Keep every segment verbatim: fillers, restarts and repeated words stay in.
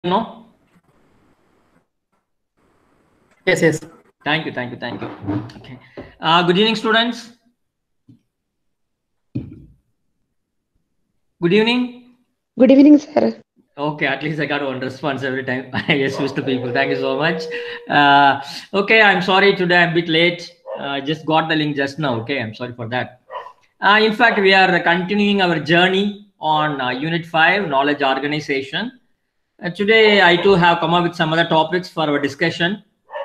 No? Yes, yes. Thank you, thank you, thank you. Okay. Uh, good evening, students. Good evening. Good evening, sir. Okay, at least I got one response every time I get switched to people. Thank you so much. Uh, okay, I'm sorry today I'm a bit late. Uh, I just got the link just now. Okay, I'm sorry for that. Uh, in fact, we are continuing our journey on uh, Unit five, Knowledge Organization. Uh, today, I too have come up with some other topics for our discussion.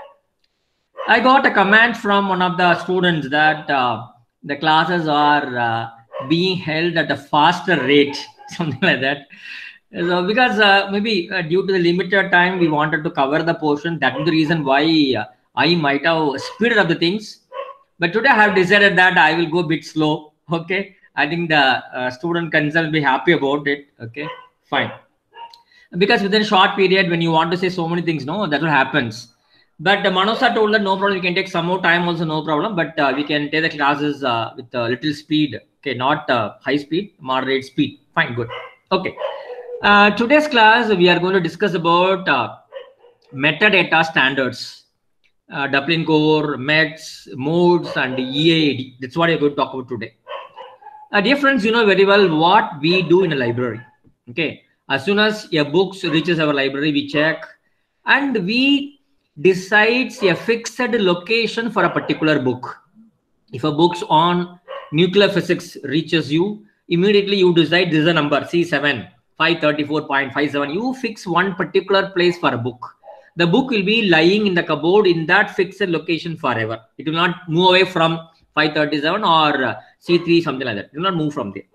I got a comment from one of the students that uh, the classes are uh, being held at a faster rate, something like that. So, because uh, maybe uh, due to the limited time, we wanted to cover the portion. That is the reason why uh, I might have speeded up the things. But today I have decided that I will go a bit slow. Okay, I think the uh, student concern will be happy about it. Okay, fine. Because within a short period, when you want to say so many things, no, that will happens. But uh, Manosa told that no problem, we can take some more time also, no problem. But uh, we can take the classes uh, with a little speed. Okay, not uh, high speed, moderate speed. Fine, good. Okay. Uh, today's class, we are going to discuss about uh, metadata standards. Uh, Dublin Core, METS, modes, and E A D. That's what I'm going to talk about today. Uh, dear friends, you know very well what we do in a library. Okay, as soon as a book reaches our library, we check and we decide a fixed location for a particular book. If a book's on nuclear physics reaches you, immediately you decide this is a number C seven, five thirty-four point five seven. You fix one particular place for a book. The book will be lying in the cupboard in that fixed location forever. It will not move away from five thirty-seven or uh, C three, something like that. It will not move from there.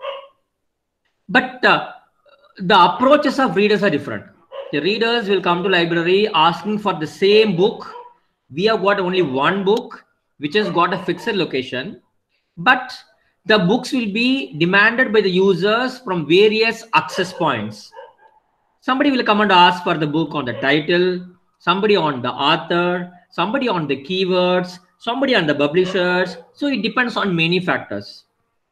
But uh, the approaches of readers are different. The readers will come to library asking for the same book. We have got only one book which has got a fixed location, but the books will be demanded by the users from various access points. Somebody will come and ask for the book on the title, somebody on the author, somebody on the keywords, somebody on the publishers. So it depends on many factors.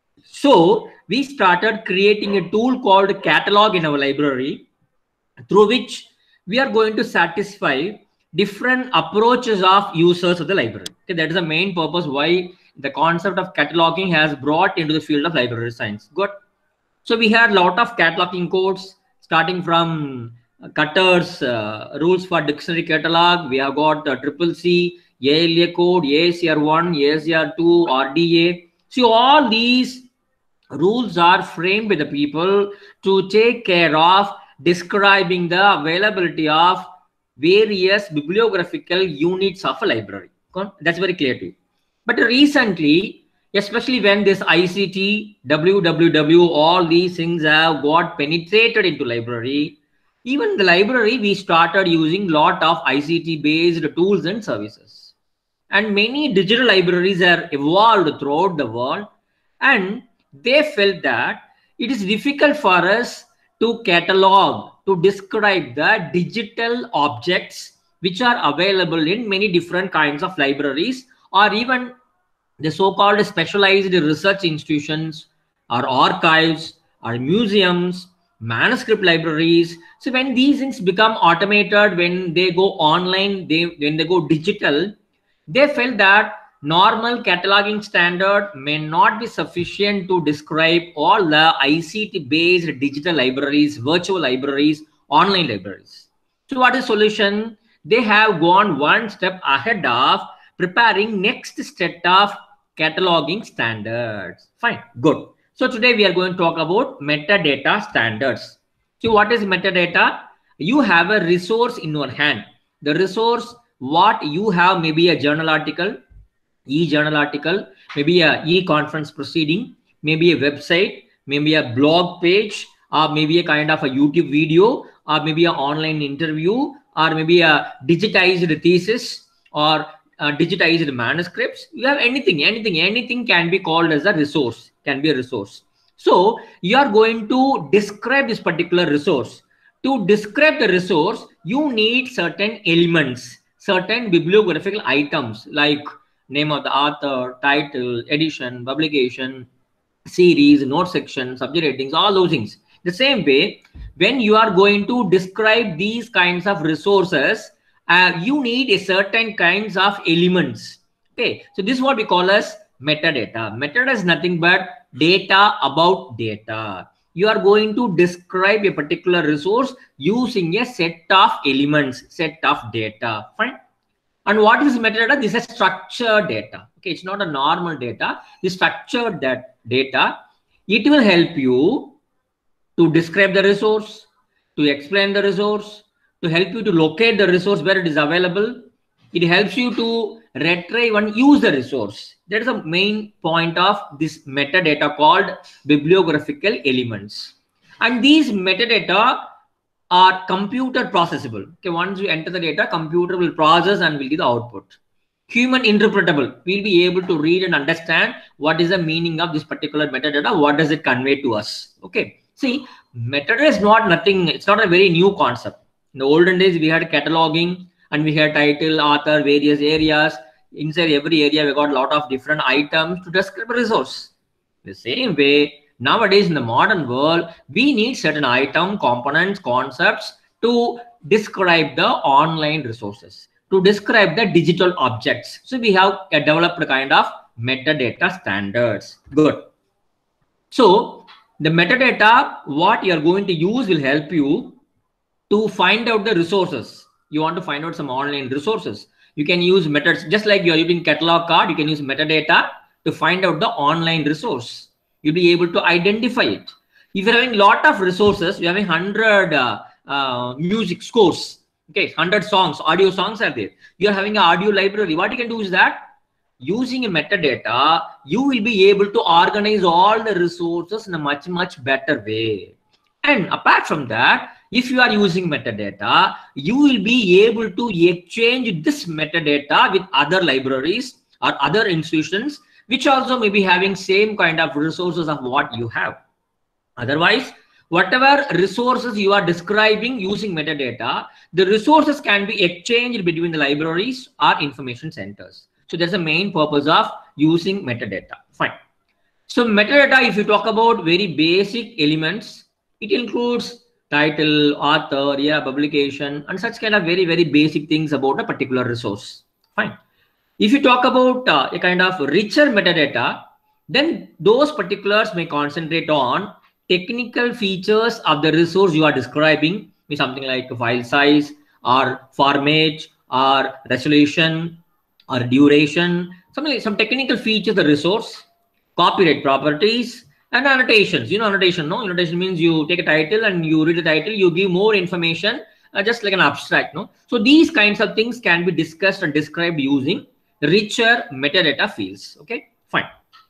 So we started creating a tool called catalog in our library, through which we are going to satisfy different approaches of users of the library. Okay, that is the main purpose why the concept of cataloging has brought into the field of library science. Good. So we had a lot of cataloging codes starting from Cutter's uh, rules for dictionary catalog. We have got uh, triple C, A L A code, A S R one, A S R two, R D A. So all these rules are framed by the people to take care of describing the availability of various bibliographical units of a library. That's very clear to you. But recently, especially when this I C T, W W W, all these things have got penetrated into library, even the library, we started using lot of I C T based tools and services. And many digital libraries are evolved throughout the world, and they felt that it is difficult for us to catalog, to describe the digital objects which are available in many different kinds of libraries, or even the so-called specialized research institutions, or archives, or museums, manuscript libraries. So when these things become automated, when they go online, they when they go digital, they felt that normal cataloging standard may not be sufficient to describe all the I C T based digital libraries, virtual libraries, online libraries. So what is the solution? They have gone one step ahead of preparing next set of cataloging standards. Fine, good. So today we are going to talk about metadata standards. So what is metadata? You have a resource in your hand. The resource, what you have, maybe a journal article, e-journal article, maybe a e-conference proceeding, maybe a website, maybe a blog page, or maybe a kind of a YouTube video, or maybe an online interview, or maybe a digitized thesis, or uh, digitized manuscripts. You have anything, anything, anything can be called as a resource, can be a resource. So you are going to describe this particular resource. To describe the resource, you need certain elements, certain bibliographical items like name of the author, title, edition, publication, series, note section, subject ratings, all those things. The same way, when you are going to describe these kinds of resources, uh, you need a certain kinds of elements. Okay, so this is what we call as metadata. Metadata is nothing but data about data. You are going to describe a particular resource using a set of elements, set of data. Fine. And what is metadata? This is structured data. Okay, it's not a normal data. This structured that data, it will help you to describe the resource, to explain the resource, to help you to locate the resource where it is available. It helps you to retrieve and use the resource. That is the main point of this metadata called bibliographical elements. And these metadata are computer processable. Okay, once you enter the data, computer will process and will give the output. Human interpretable. We'll be able to read and understand what is the meaning of this particular metadata. What does it convey to us? Okay. See, metadata is not nothing. It's not a very new concept. In the olden days, we had cataloging and we had title, author, various areas. Inside every area, we got a lot of different items to describe a resource. The same way, nowadays in the modern world, we need certain item, components, concepts to describe the online resources, to describe the digital objects. So we have a developed kind of metadata standards. Good. So the metadata, what you are going to use will help you to find out the resources. You want to find out some online resources. You can use methods, just like you are using catalog card, you can use metadata to find out the online resource. You'll be able to identify it. If you're having a lot of resources, you're having one hundred uh, uh, music scores, okay, one hundred songs, audio songs are there. You're having an audio library. What you can do is that using a metadata, you will be able to organize all the resources in a much, much better way. And apart from that, if you are using metadata, you will be able to exchange this metadata with other libraries or other institutions, which also may be having same kind of resources of what you have. Otherwise, whatever resources you are describing using metadata, the resources can be exchanged between the libraries or information centers. So that's the main purpose of using metadata. Fine. So metadata, if you talk about very basic elements, it includes title, author, yeah, publication, and such kind of very, very basic things about a particular resource. Fine. If you talk about uh, a kind of richer metadata, then those particulars may concentrate on technical features of the resource you are describing, something like file size or format or resolution or duration, something like some technical features of the resource, copyright properties, and annotations. You know annotation, no? Annotation means you take a title and you read the title, you give more information, uh, just like an abstract, no? So these kinds of things can be discussed and described using richer metadata fields. Okay, fine.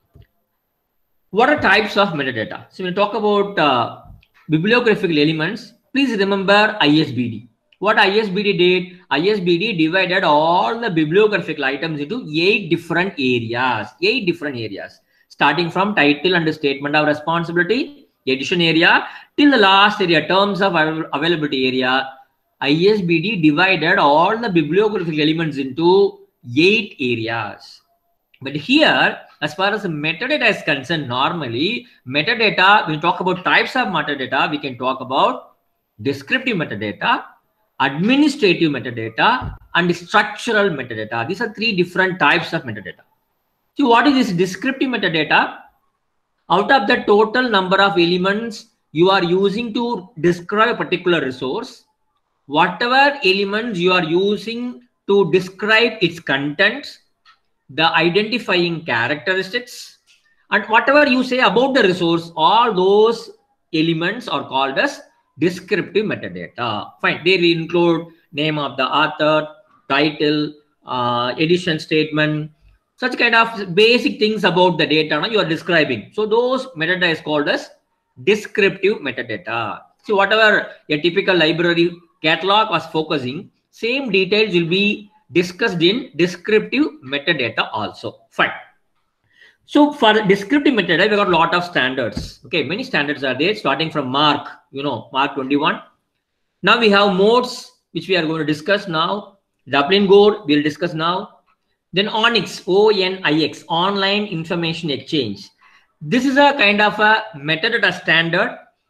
What are types of metadata? So when we talk about uh, bibliographical elements, please remember I S B D. What I S B D did? I S B D divided all the bibliographical items into eight different areas. Eight different areas. Starting from title and statement of responsibility, edition area, till the last area, terms of availability area. I S B D divided all the bibliographical elements into eight areas. But here, as far as metadata is concerned, normally metadata, when we talk about types of metadata, we can talk about descriptive metadata, administrative metadata, and structural metadata. These are three different types of metadata. So what is this descriptive metadata? Out of the total number of elements you are using to describe a particular resource, whatever elements you are using to describe its contents, the identifying characteristics, and whatever you say about the resource, all those elements are called as descriptive metadata. Fine. They will include name of the author, title, uh, edition statement, such kind of basic things about the data you are describing. So those metadata is called as descriptive metadata. So whatever a typical library catalog was focusing, same details will be discussed in descriptive metadata also. Fine. So for descriptive metadata, we got a lot of standards. Okay, many standards are there, starting from MARC, you know, MARC twenty-one. Now we have modes, which we are going to discuss now. Dublin Code, we'll discuss now. Then ONIX, O N I X, Online Information Exchange. This is a kind of a metadata standard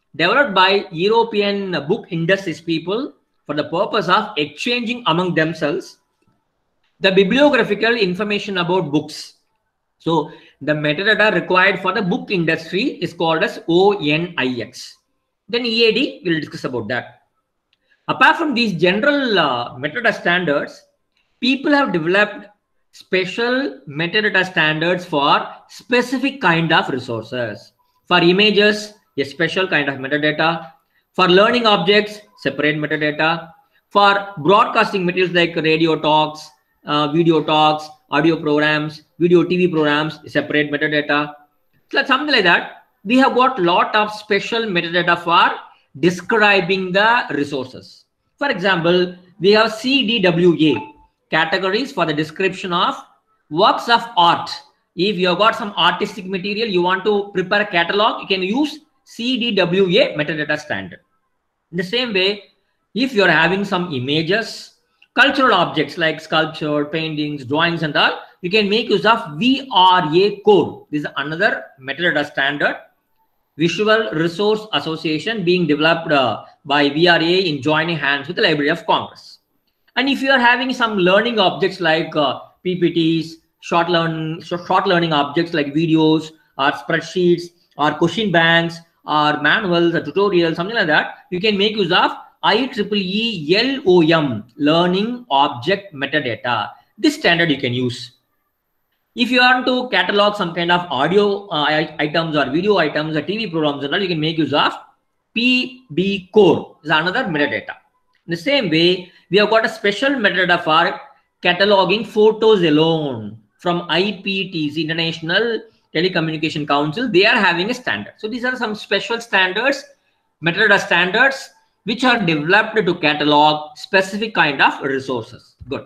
developed by European book industries people for the purpose of exchanging among themselves the bibliographical information about books. So the metadata required for the book industry is called as O N I X. Then E A D, we'll discuss about that. Apart from these general uh, metadata standards, people have developed special metadata standards for specific kind of resources. For images, a special kind of metadata. For learning objects, separate metadata. For broadcasting materials like radio talks, uh, video talks, audio programs, video T V programs, separate metadata. So something like that. We have got lot of special metadata for describing the resources. For example, we have C D W A, categories for the description of works of art. If you have got some artistic material, you want to prepare a catalog, you can use C D W A metadata standard. In the same way, if you are having some images, cultural objects like sculpture, paintings, drawings and all, you can make use of V R A code. This is another metadata standard. Visual Resource Association being developed uh, by V R A in joining hands with the Library of Congress. And if you are having some learning objects like uh, P P Ts, short learn short learning objects like videos or spreadsheets or question banks or manuals or tutorials, something like that, you can make use of I triple E L O M, learning object metadata. This standard you can use. If you want to catalog some kind of audio uh, items or video items or T V programs and all, you can make use of P B core, is another metadata. In the same way, we have got a special metadata for cataloging photos alone from I P T C, International Telecommunication Council. They are having a standard. So these are some special standards, metadata standards, which are developed to catalog specific kind of resources. Good.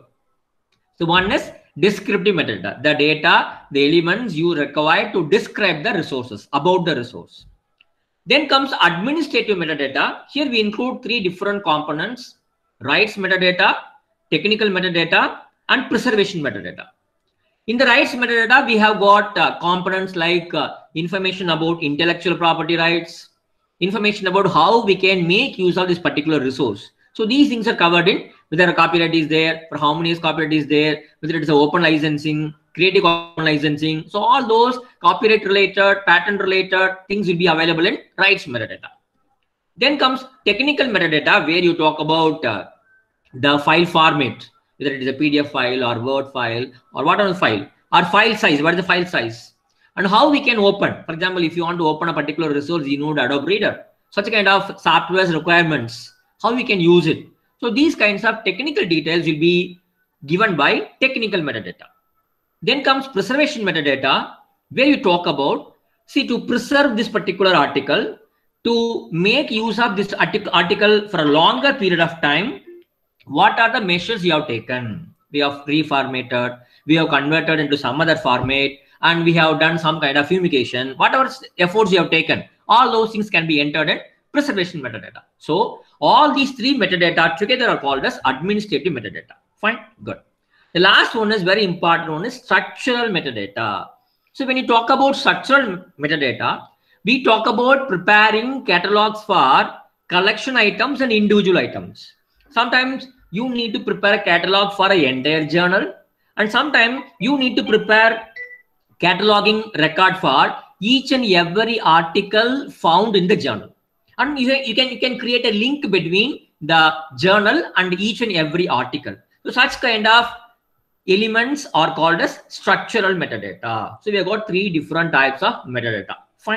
So one is descriptive metadata, the data, the elements you require to describe the resources, about the resource. Then comes administrative metadata. Here we include three different components: rights metadata, technical metadata, and preservation metadata. In the rights metadata, we have got uh, components like uh, information about intellectual property rights, information about how we can make use of this particular resource. So these things are covered in whether a copyright is there, for how many years copyright is there, whether it is a open licensing, creative open licensing. So all those copyright related, patent related things will be available in rights metadata. Then comes technical metadata, where you talk about uh, the file format, whether it is a P D F file or Word file or whatever file, or file size, what is the file size, and how we can open. For example, if you want to open a particular resource, you need Adobe Reader, such kind of software requirements, how we can use it. So these kinds of technical details will be given by technical metadata. Then comes preservation metadata, where you talk about, see, to preserve this particular article, to make use of this article for a longer period of time, what are the measures you have taken? We have reformatted, we have converted into some other format, and we have done some kind of fumigation. Whatever efforts you have taken, all those things can be entered in preservation metadata. So all these three metadata together are called as administrative metadata. Fine, good. The last one is very important one is structural metadata. So when you talk about structural metadata, we talk about preparing catalogs for collection items and individual items. Sometimes you need to prepare a catalog for an entire journal, and sometimes you need to prepare cataloging record for each and every article found in the journal. And you can, you can you can create a link between the journal and each and every article. So such kind of elements are called as structural metadata. So we have got three different types of metadata. Fine.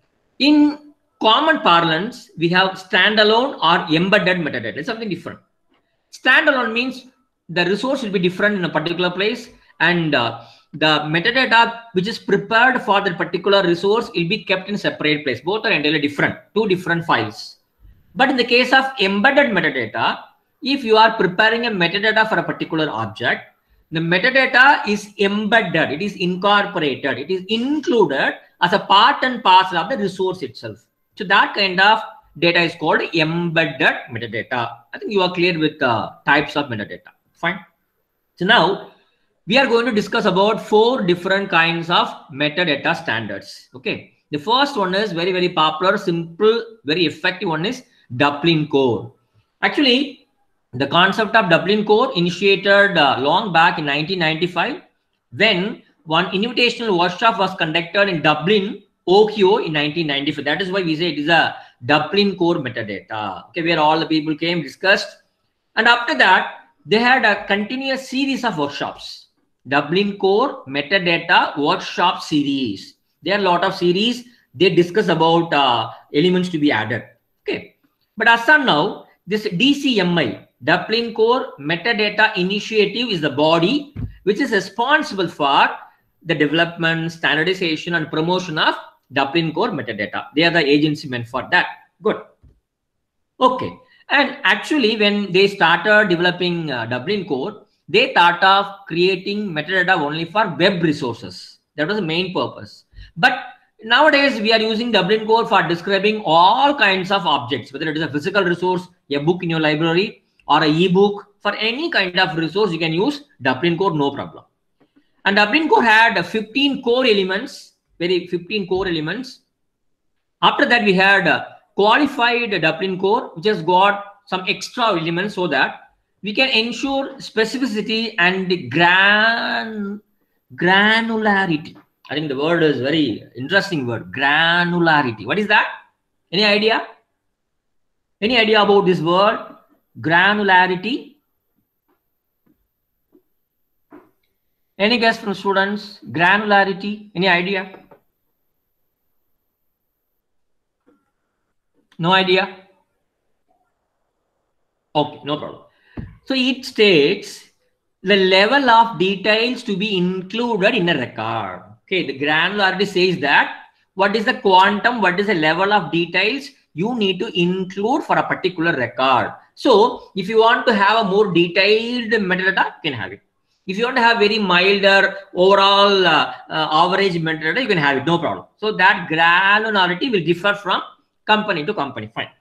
In common parlance, we have standalone or embedded metadata. It's something different. Standalone means the resource will be different in a particular place, and uh, the metadata which is prepared for the particular resource will be kept in separate place. Both are entirely different, two different files. But in the case of embedded metadata, if you are preparing a metadata for a particular object, the metadata is embedded, it is incorporated, it is included as a part and parcel of the resource itself. So that kind of data is called embedded metadata. I think you are clear with the types of metadata. Fine. So now we are going to discuss about four different kinds of metadata standards. Okay. The first one is very, very popular, simple, very effective one is Dublin Core. Actually, the concept of Dublin Core initiated uh, long back in nineteen ninety-five when one invitational workshop was conducted in Dublin, Ohio in nineteen ninety-five. That is why we say it is a Dublin Core metadata. Okay, where all the people came, discussed. And after that, they had a continuous series of workshops. Dublin Core Metadata Workshop Series. There are a lot of series. They discuss about uh, elements to be added. Okay. But as of now, this D C M I, Dublin Core Metadata Initiative, is the body which is responsible for the development, standardization, and promotion of Dublin Core Metadata. They are the agency meant for that. Good. Okay. And actually, when they started developing uh, Dublin Core, they thought of creating metadata only for web resources. That was the main purpose. But nowadays, we are using Dublin Core for describing all kinds of objects, whether it is a physical resource, a book in your library, or an e-book. For any kind of resource, you can use Dublin Core, no problem. And Dublin Core had fifteen core elements, very fifteen core elements. After that, we had uh, qualified Dublin Core, which has got some extra elements so that we can ensure specificity and gran granularity. I think the word is very interesting word, granularity. What is that? Any idea? Any idea about this word, granularity? Any guess from students? Granularity, any idea? No idea? Okay, no problem. So it states the level of details to be included in a record. Okay, the granularity says that what is the quantum, what is the level of details you need to include for a particular record. So if you want to have a more detailed metadata, you can have it. If you want to have very milder overall uh, uh, average metadata, you can have it, no problem. So that granularity will differ from company to company. Fine.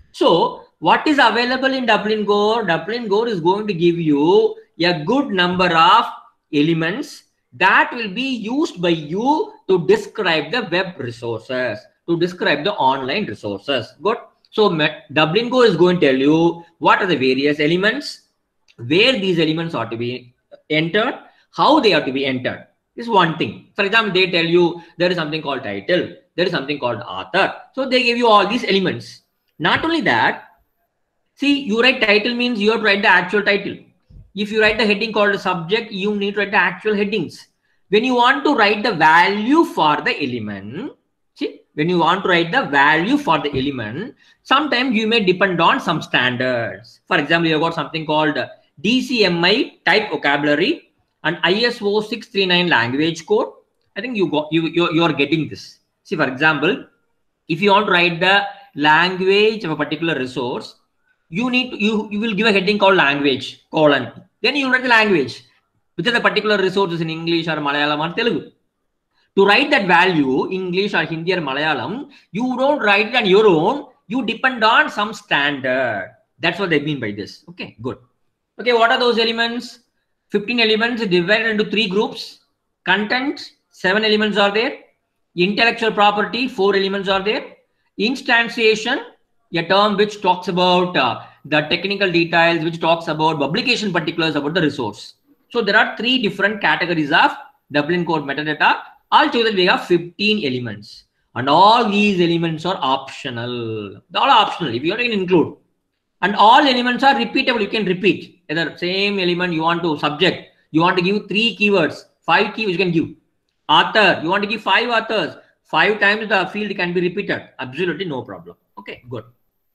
So what is available in Dublin Core? Dublin Core is going to give you a good number of elements that will be used by you to describe the web resources, to describe the online resources. Good. So Dublin Core is going to tell you what are the various elements, where these elements are to be entered, how they are to be entered. This is one thing. For example, they tell you there is something called title, there is something called author. So they give you all these elements. Not only that, see, you write title means you have to write the actual title. If you write the heading called subject, you need to write the actual headings. When you want to write the value for the element, see, when you want to write the value for the element, sometimes you may depend on some standards. For example, you have got something called D C M I type vocabulary and I S O six three nine language code. I think you got you you you are getting this. See, for example, if you want to write the language of a particular resource, you need to, you you will give a heading called language colon. Then you write the language, which is the particular resources in English or Malayalam or Telugu. To write that value, English or Hindi or Malayalam, you don't write it on your own. You depend on some standard. That's what they mean by this. Okay, good. Okay, what are those elements? fifteen elements divided into three groups. Content, seven elements are there. Intellectual property, four elements are there. Instantiation, a term which talks about uh, the technical details, which talks about publication particulars about the resource. So there are three different categories of Dublin Core metadata. Altogether, we have fifteen elements. And all these elements are optional. They're all optional. If you want to include. And all elements are repeatable. You can repeat. Either same element you want to subject. You want to give three keywords. Five keywords you can give. Author. You want to give five authors. Five times the field can be repeated. Absolutely no problem. Okay, good.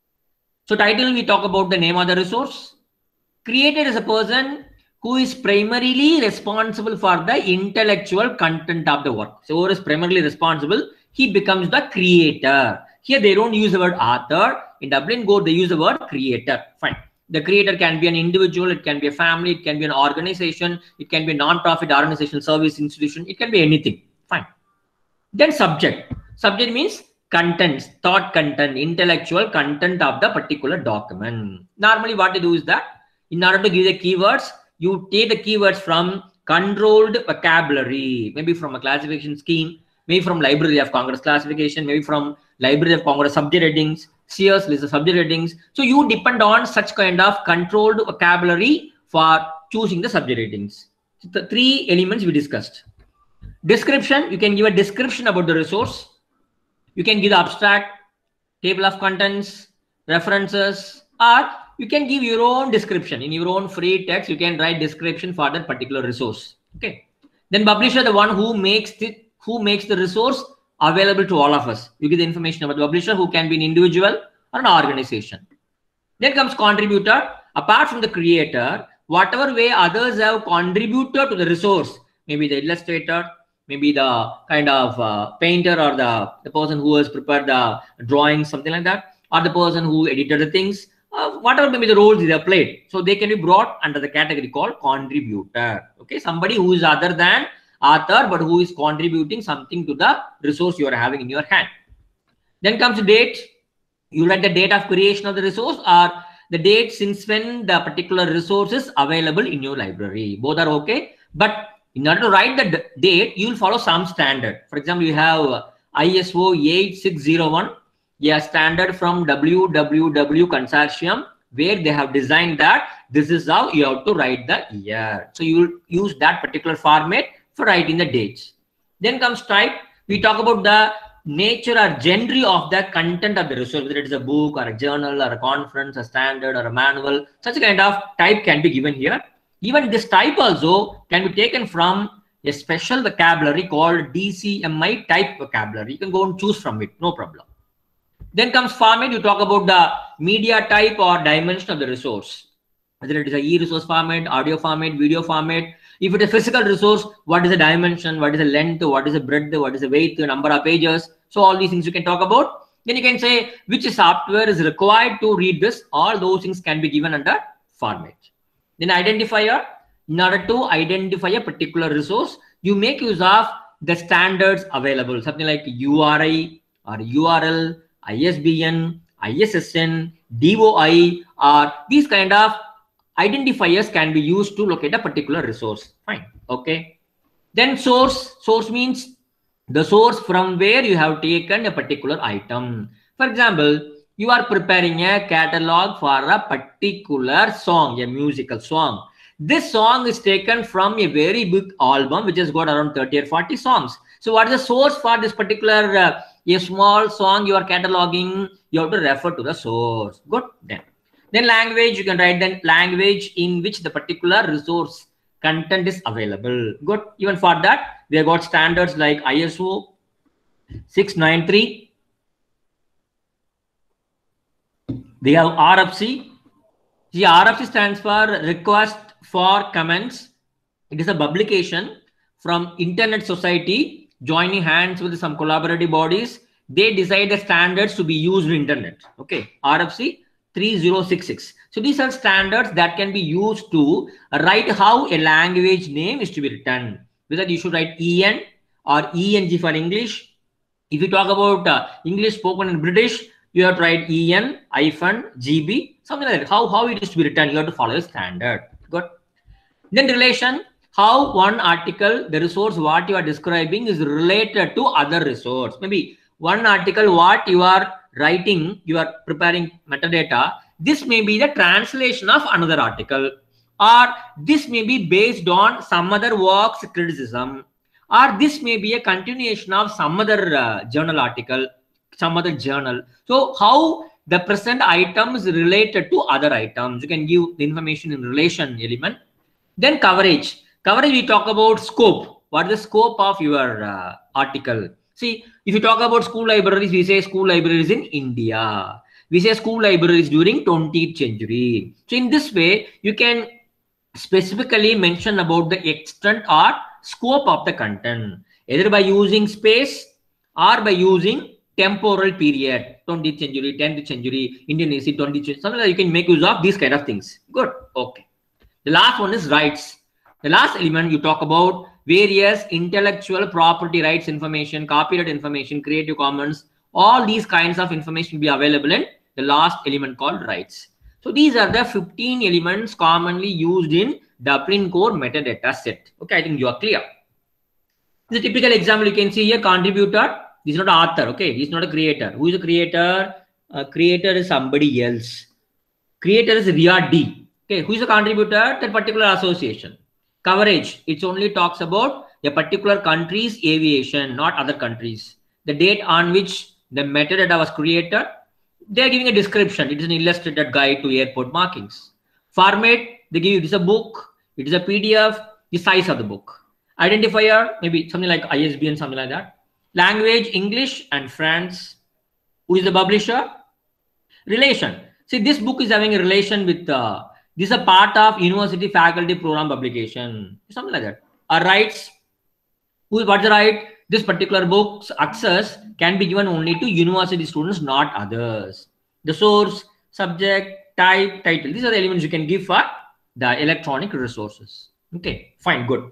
So title, we talk about the name of the resource. Created is a person who is primarily responsible for the intellectual content of the work. So who is primarily responsible, he becomes the creator. Here they don't use the word author. In Dublin Core, they use the word creator. Fine. The creator can be an individual, it can be a family, it can be an organization, it can be a non-profit organization, service institution, it can be anything. Fine. Then subject. Subject means contents, thought content, intellectual content of the particular document. Normally what you do is that in order to give the keywords, you take the keywords from controlled vocabulary, maybe from a classification scheme, maybe from Library of Congress classification, maybe from Library of Congress subject headings, Sears list of subject headings. So you depend on such kind of controlled vocabulary for choosing the subject headings. So the three elements we discussed. Description, you can give a description about the resource. You can give the abstract, table of contents, references, or you can give your own description in your own free text. You can write description for that particular resource. Okay. Then publisher, the one who makes the who makes the resource available to all of us. You give the information about the publisher, who can be an individual or an organization. Then comes contributor. Apart from the creator, whatever way others have contributed to the resource, maybe the illustrator, maybe the kind of uh, painter, or the, the person who has prepared the drawing, something like that, or the person who edited the things, uh, whatever maybe the roles they have played. So they can be brought under the category called contributor. Okay, somebody who is other than author, but who is contributing something to the resource you are having in your hand. Then comes the date. You write the date of creation of the resource, or the date since when the particular resource is available in your library. Both are okay. But in order to write the date, you will follow some standard. For example, you have I S O eight six zero one, a standard from W W W Consortium, where they have designed that this is how you have to write the year. So you will use that particular format for writing the dates. Then comes type. We talk about the nature or genre of the content of the resource, whether it is a book or a journal or a conference, a standard or a manual. Such a kind of type can be given here. Even this type also can be taken from a special vocabulary called D C M I type vocabulary. You can go and choose from it, no problem. Then comes format. You talk about the media type or dimension of the resource, whether it is a e-resource format, audio format, video format. If it is a physical resource, what is the dimension, what is the length, what is the breadth, what is the weight, the number of pages. So all these things you can talk about. Then you can say which software is required to read this. All those things can be given under format. Then identifier. In order to identify a particular resource, you make use of the standards available, something like U R I or U R L, I S B N, I S S N, D O I, or these kind of identifiers can be used to locate a particular resource. Fine. Okay. Then source. Source means the source from where you have taken a particular item. For example, you are preparing a catalog for a particular song, a musical song. This song is taken from a very big album which has got around thirty or forty songs. So what is the source for this particular uh, a small song you are cataloging? You have to refer to the source. Good. Then. Then language, you can write the language in which the particular resource content is available. Good. Even for that, they have got standards like I S O six nine three. They have R F C. The R F C stands for Request for Comments. It is a publication from Internet Society joining hands with some collaborative bodies. They decide the standards to be used in Internet. Okay. R F C three zero six six. So these are standards that can be used to write how a language name is to be written. Whether you should write E N or E N G for English. If you talk about uh, English spoken in British, you have to write E N hyphen G B, something like that. How, how it is to be written, you have to follow a standard. Good. Then relation, how one article, the resource what you are describing is related to other resource. Maybe one article what you are writing, you are preparing metadata, this may be the translation of another article, or this may be based on some other work's criticism, or this may be a continuation of some other uh, journal article, some other journal. So how the present item is related to other items, you can give the information in relation element. Then coverage. Coverage, we talk about scope. What is the scope of your uh, article? See, if you talk about school libraries, we say school libraries in India. We say school libraries during twentieth century. So in this way, you can specifically mention about the extent or scope of the content, either by using space or by using temporal period, twentieth century, tenth century, Indian history, twentieth century, something like you can make use of these kind of things. Good. Okay. The last one is rights. The last element you talk about various intellectual property rights information, copyright information, Creative Commons, all these kinds of information will be available in the last element called rights. So these are the fifteen elements commonly used in Dublin Core metadata set. Okay, I think you are clear. This is a typical example you can see here. Contributor. This is not an author. Okay, he's not a creator. Who is a creator? A creator is somebody else. Creator is Ria D. Okay, who is a contributor? That particular association. Coverage. It only talks about a particular country's aviation, not other countries. The date on which the metadata was created. They are giving a description. It is an illustrated guide to airport markings. Format. They give you this is a book. It is a P D F. The size of the book. Identifier, maybe something like I S B N, something like that. Language, English and France. Who is the publisher? Relation. See, this book is having a relation with, uh, this is a part of university faculty program publication. Something like that. Our rights. Who is what's the right? This particular book's access can be given only to university students, not others. The source, subject, type, title. These are the elements you can give for the electronic resources. Okay, fine, good.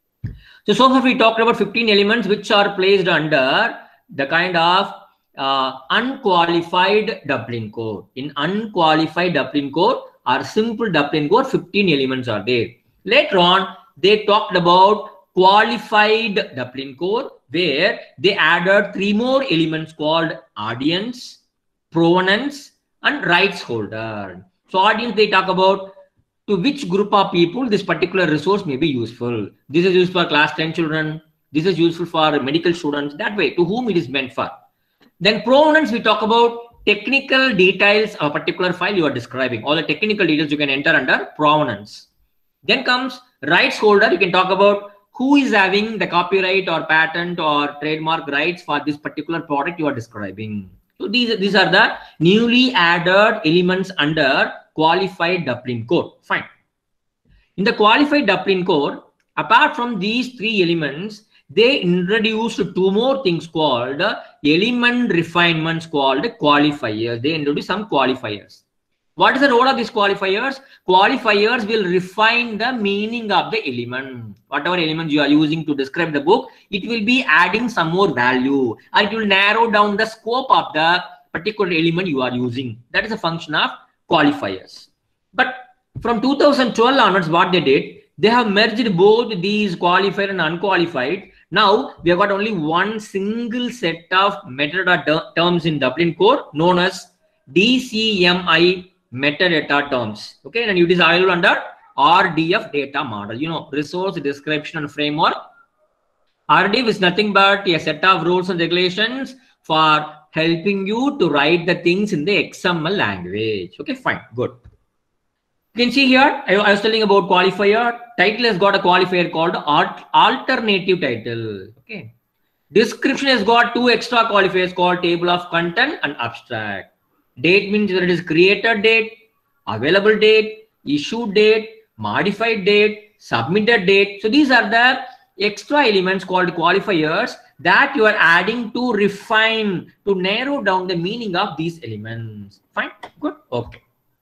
So, so far we talked about fifteen elements which are placed under the kind of uh, unqualified Dublin code. In unqualified Dublin code or simple Dublin code, fifteen elements are there. Later on, they talked about qualified Dublin code where they added three more elements called audience, provenance, and rights holder. So, audience they talk about to which group of people this particular resource may be useful. This is used for class ten children. This is useful for medical students. That way, to whom it is meant for. Then provenance, we talk about technical details of a particular file you are describing. All the technical details you can enter under provenance. Then comes rights holder. You can talk about who is having the copyright or patent or trademark rights for this particular product you are describing. So these, these are the newly added elements under qualified Dublin code. Fine. In the qualified Dublin code, apart from these three elements, they introduced two more things called element refinements called qualifiers. They introduced some qualifiers. What is the role of these qualifiers? Qualifiers will refine the meaning of the element. Whatever elements you are using to describe the book, it will be adding some more value, or it will narrow down the scope of the particular element you are using. That is a function of qualifiers. But from two thousand twelve onwards, what they did, they have merged both these qualified and unqualified. Now we have got only one single set of metadata terms in Dublin code known as D C M I metadata terms. Okay, and it is available under R D F data model. You know, resource description and framework. R D F is nothing but a set of rules and regulations for helping you to write the things in the X M L language. Okay, fine, good. You can see here, I, I was telling about qualifier. Title has got a qualifier called alternative title. Okay. Description has got two extra qualifiers called table of content and abstract. Date means whether it is created date, available date, issued date, modified date, submitted date. So these are the extra elements called qualifiers that you are adding to refine, to narrow down the meaning of these elements. Fine, good, okay.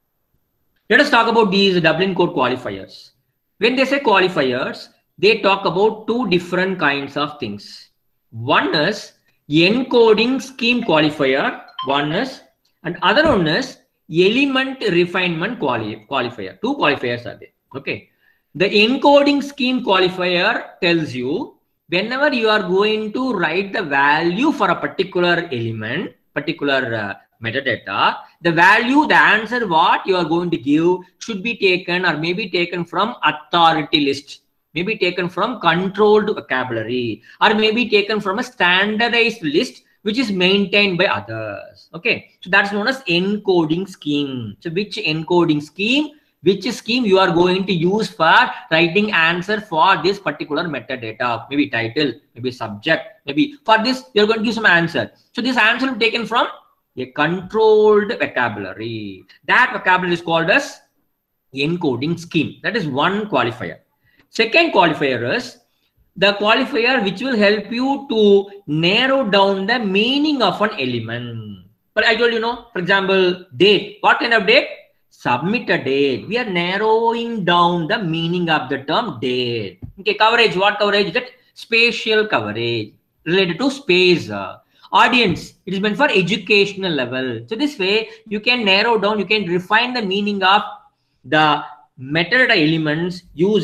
Let us talk about these Dublin code qualifiers. When they say qualifiers, they talk about two different kinds of things. One is encoding scheme qualifier, one is, and other one is element refinement quali qualifier. Two qualifiers are there. Okay. The encoding scheme qualifier tells you whenever you are going to write the value for a particular element, particular uh, metadata, the value, the answer what you are going to give should be taken or maybe taken from authority list, maybe taken from controlled vocabulary, or maybe taken from a standardized list which is maintained by others. Okay, so that's known as encoding scheme. So which encoding scheme, which scheme you are going to use for writing answer for this particular metadata, maybe title, maybe subject, maybe for this you're going to give some answer. So this answer will be taken from a controlled vocabulary. That vocabulary is called as encoding scheme. That is one qualifier. Second qualifier is the qualifier which will help you to narrow down the meaning of an element. But I told you, know, for example, date. What kind of date? Submitted date. We are narrowing down the meaning of the term date. Okay, coverage. What coverage? That spatial coverage related to space. Uh, audience. It is meant for educational level. So this way you can narrow down, you can refine the meaning of the metadata elements using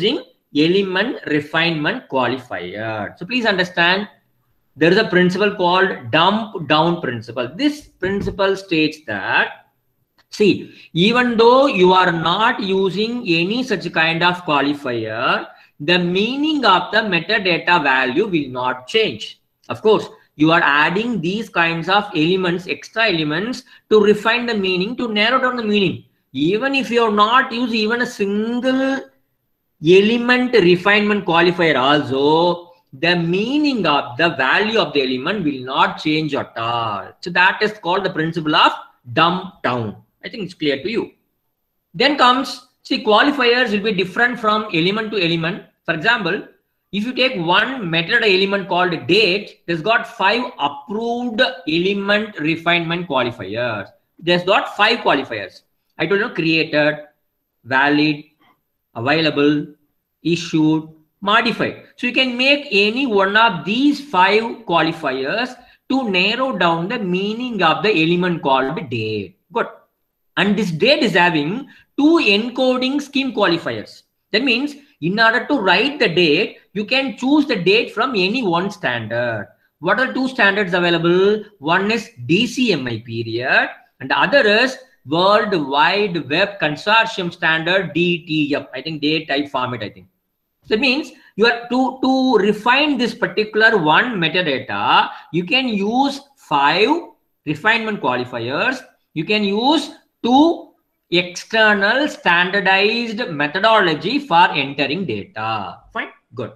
element refinement qualifier. So please understand, there is a principle called dump down principle. This principle states that, see, even though you are not using any such kind of qualifier, the meaning of the metadata value will not change. Of course, you are adding these kinds of elements, extra elements, to refine the meaning, to narrow down the meaning. Even if you have not used even a single element refinement qualifier also, the meaning of the value of the element will not change at all. So that is called the principle of dump down. I think it's clear to you. Then comes, see, qualifiers will be different from element to element. For example, if you take one metadata element called date, there's got five approved element refinement qualifiers. There's got five qualifiers. I told you, created, valid, available, issued, modified. So you can make any one of these five qualifiers to narrow down the meaning of the element called date. Good. And this date is having two encoding scheme qualifiers. That means in order to write the date, you can choose the date from any one standard. What are two standards available? One is D C M I period and the other is World Wide Web Consortium Standard D T F. I think date type format, I think. So it means you are to, to refine this particular one metadata, you can use five refinement qualifiers. You can use two external standardized methodology for entering data. Fine, good.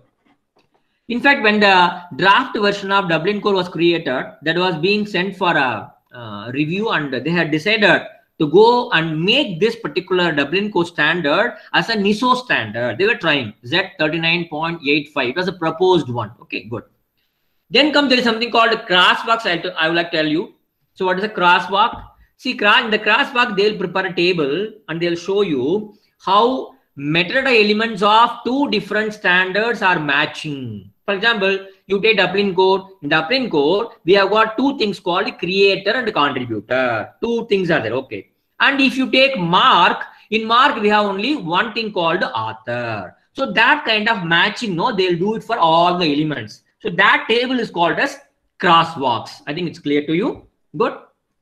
In fact, when the draft version of Dublin Core was created, that was being sent for a uh, review, and they had decided to go and make this particular Dublin Core standard as a N I S O standard. They were trying Z thirty-nine point eight five. It was a proposed one. Okay, good. Then comes, there is something called crosswalks. I, I would like to tell you. So what is a crosswalk? See, in the crosswalk, they'll prepare a table and they'll show you how metadata elements of two different standards are matching. For example, you take Dublin Core. In Dublin Core, we have got two things called creator and contributor. Two things are there. Okay. And if you take Mark, in Mark, we have only one thing called author. So that kind of matching, no, they'll do it for all the elements. So that table is called as crosswalks. I think it's clear to you. Good.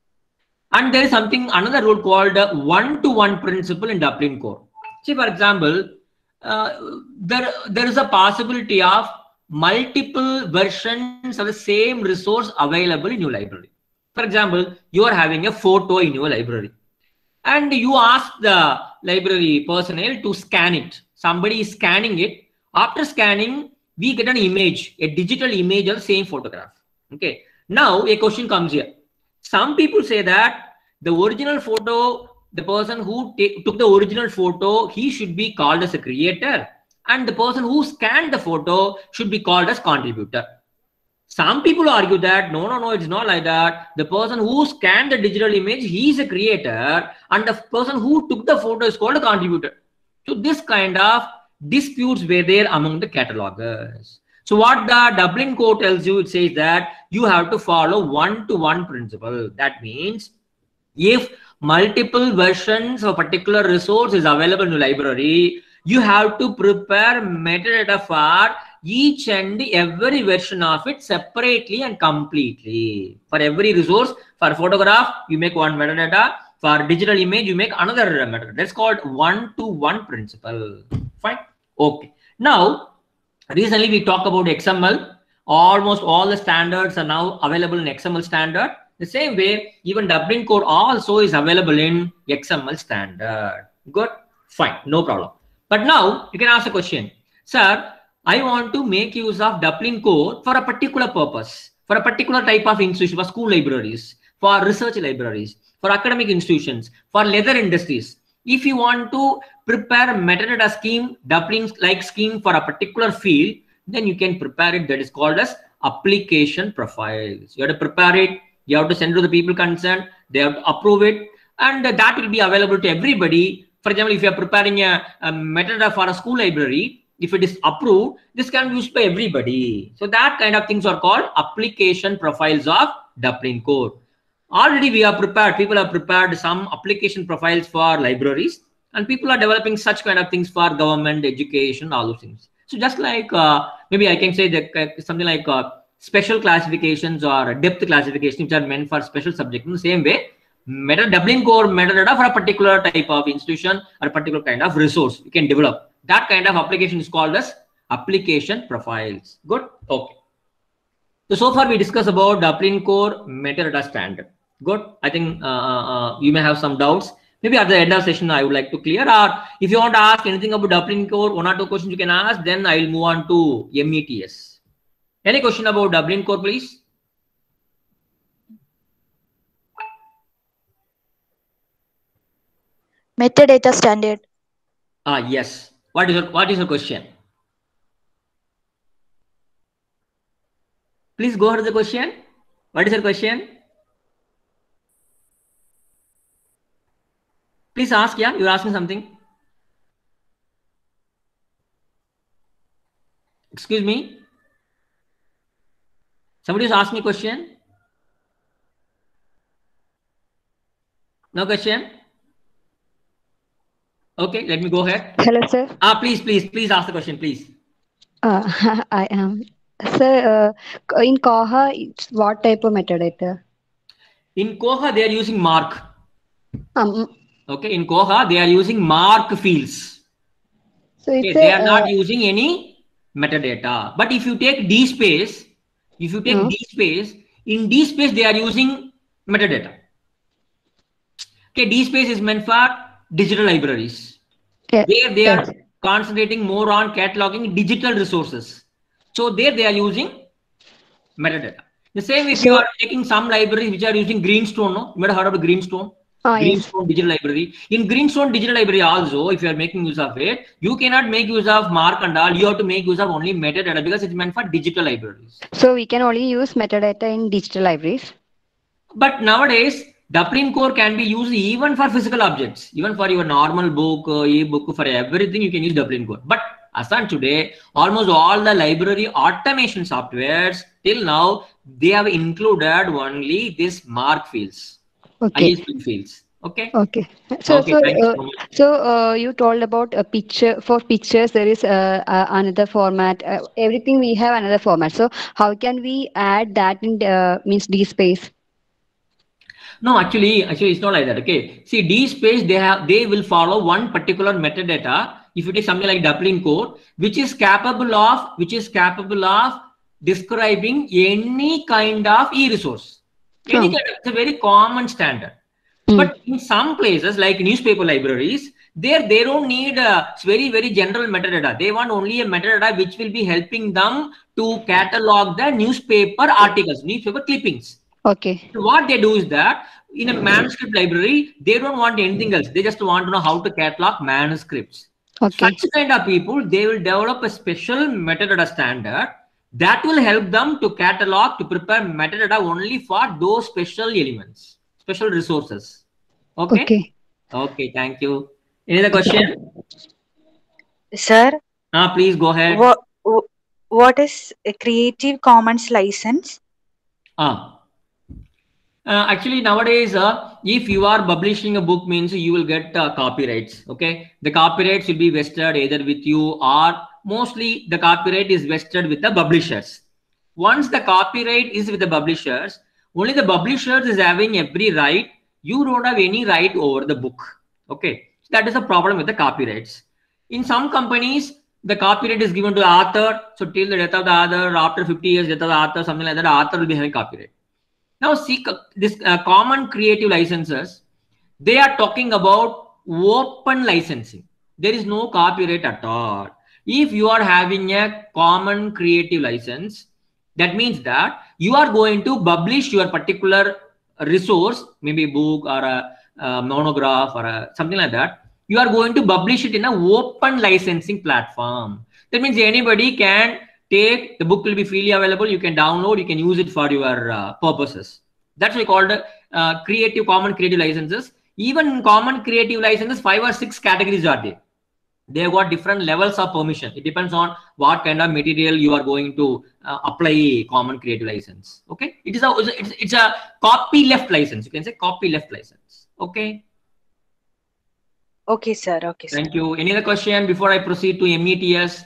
And there is something, another rule called one-to-one principle in Dublin Core. See, for example, uh, there, there is a possibility of multiple versions of the same resource available in your library. For example, you are having a photo in your library and you ask the library personnel to scan it. Somebody is scanning it. After scanning, we get an image, a digital image of the same photograph. Okay. Now a question comes here. Some people say that the original photo, the person who took the original photo, he should be called as a creator, and the person who scanned the photo should be called as contributor. Some people argue that no, no, no, it's not like that. The person who scanned the digital image, he is a creator, and the person who took the photo is called a contributor. So this kind of disputes were there among the catalogers. So what the Dublin Core tells you, it says that you have to follow one-to-one principle. That means if multiple versions of a particular resource is available in the library, you have to prepare metadata for each and every version of it separately and completely. For every resource, for photograph, you make one metadata. For digital image, you make another metadata. That's called one-to-one principle. Fine. Okay. Now, recently we talked about X M L. Almost all the standards are now available in X M L standard. The same way, even Dublin Core also is available in X M L standard. Good. Fine. No problem. But now you can ask a question. Sir, I want to make use of Dublin Core for a particular purpose, for a particular type of institution, for school libraries, for research libraries, for academic institutions, for leather industries. If you want to prepare a metadata scheme, Dublin-like scheme for a particular field, then you can prepare it. That is called as application profiles. You have to prepare it. You have to send to the people concerned. They have to approve it. And that will be available to everybody. For example, if you are preparing a, a metadata for a school library, if it is approved, this can be used by everybody. So that kind of things are called application profiles of Dublin Core. Already we have prepared, people have prepared some application profiles for libraries. And people are developing such kind of things for government, education, all those things. So just like uh, maybe I can say that uh, something like uh, special classifications or depth classification, which are meant for special subject. In the same way, meta Dublin core metadata for a particular type of institution or a particular kind of resource you can develop. That kind of application is called as application profiles. Good. Okay. So so far we discussed about Dublin core metadata standard. Good. I think uh, uh, you may have some doubts. Maybe at the end of the session, I would like to clear. Or if you want to ask anything about Dublin core, one or two questions you can ask. Then I will move on to M E T S. Any question about Dublin core, please? Metadata standard. Ah, yes. What is your What is your question? Please go ahead with the question. What is your question? Please ask. Yeah, you're asking something. Excuse me. Somebody is asking me a question. No question. Okay, let me go ahead. Hello, sir. Ah, please, please, please ask the question, please. Uh, I am. Sir, uh, in Koha, it's what type of metadata? In Koha, they are using mark. Um, Okay, in Koha, they are using mark fields. so it's Okay, a, they are not uh, using any metadata. But if you take DSpace, if you take uh, DSpace, in DSpace, they are using metadata. Okay, DSpace is meant for digital libraries. yeah, There they yes. are concentrating more on cataloging digital resources. So there they are using metadata. The same if you So, are taking some libraries which are using Greenstone, no? You might have heard of Greenstone. ah, yes. Greenstone digital library. In Greenstone digital library also, if you are making use of it, you cannot make use of mark and all. You have to make use of only metadata because it's meant for digital libraries. So we can only use metadata in digital libraries. But nowadays, Dublin core can be used even for physical objects, even for your normal book, uh, e-book, for everything you can use Dublin core. But as on today, almost all the library automation softwares till now, they have included only this mark fields, Okay. I S P fields. Okay. Okay. So, Okay. so, Thank you uh, so much. so uh, you told about a picture. For pictures, there is uh, uh, another format. Uh, everything we have another format. So, how can we add that in uh, means DSpace? No, actually, actually, it's not like that. Okay. See, DSpace, they have, they will follow one particular metadata. If you take something like Dublin core, which is capable of, which is capable of describing any kind of e-resource, any Oh. kind of, it's a very common standard. Mm. But in some places, like newspaper libraries, there they don't need a very very general metadata. They want only a metadata which will be helping them to catalog the newspaper articles, newspaper clippings. Okay. So what they do is that in a manuscript library, they don't want anything else. They just want to know how to catalog manuscripts. Okay. Such kind of people, they will develop a special metadata standard that will help them to catalog, to prepare metadata only for those special elements, special resources. Okay. Okay. Okay. Thank you. Any other question? Sir, Ah, please go ahead. what what is a Creative Commons license? Ah. Uh, actually, nowadays, uh, if you are publishing a book, means you will get uh, copyrights. Okay, the copyrights will be vested either with you or mostly the copyright is vested with the publishers. Once the copyright is with the publishers, only the publishers is having every right. You don't have any right over the book. Okay, so that is a problem with the copyrights. In some companies, the copyright is given to the author. So till the death of the author, after fifty years death of the author, something like that, the author will be having copyright. Now, see this uh, common creative licenses, they are talking about open licensing. There is no copyright at all. If you are having a common creative license, that means that you are going to publish your particular resource, maybe a book or a, a monograph or a, something like that. You are going to publish it in an open licensing platform. That means anybody can take the book, will be freely available. You can download, you can use it for your uh, purposes. That's why called uh, creative common creative licenses. Even in common creative licenses, five or six categories are there. They have got different levels of permission. It depends on what kind of material you are going to uh, apply common creative license. Okay, it is a it's, it's a copy left license. You can say copy left license. Okay. Okay, sir. Okay, sir. Thank you. Any other question before I proceed to M E T S?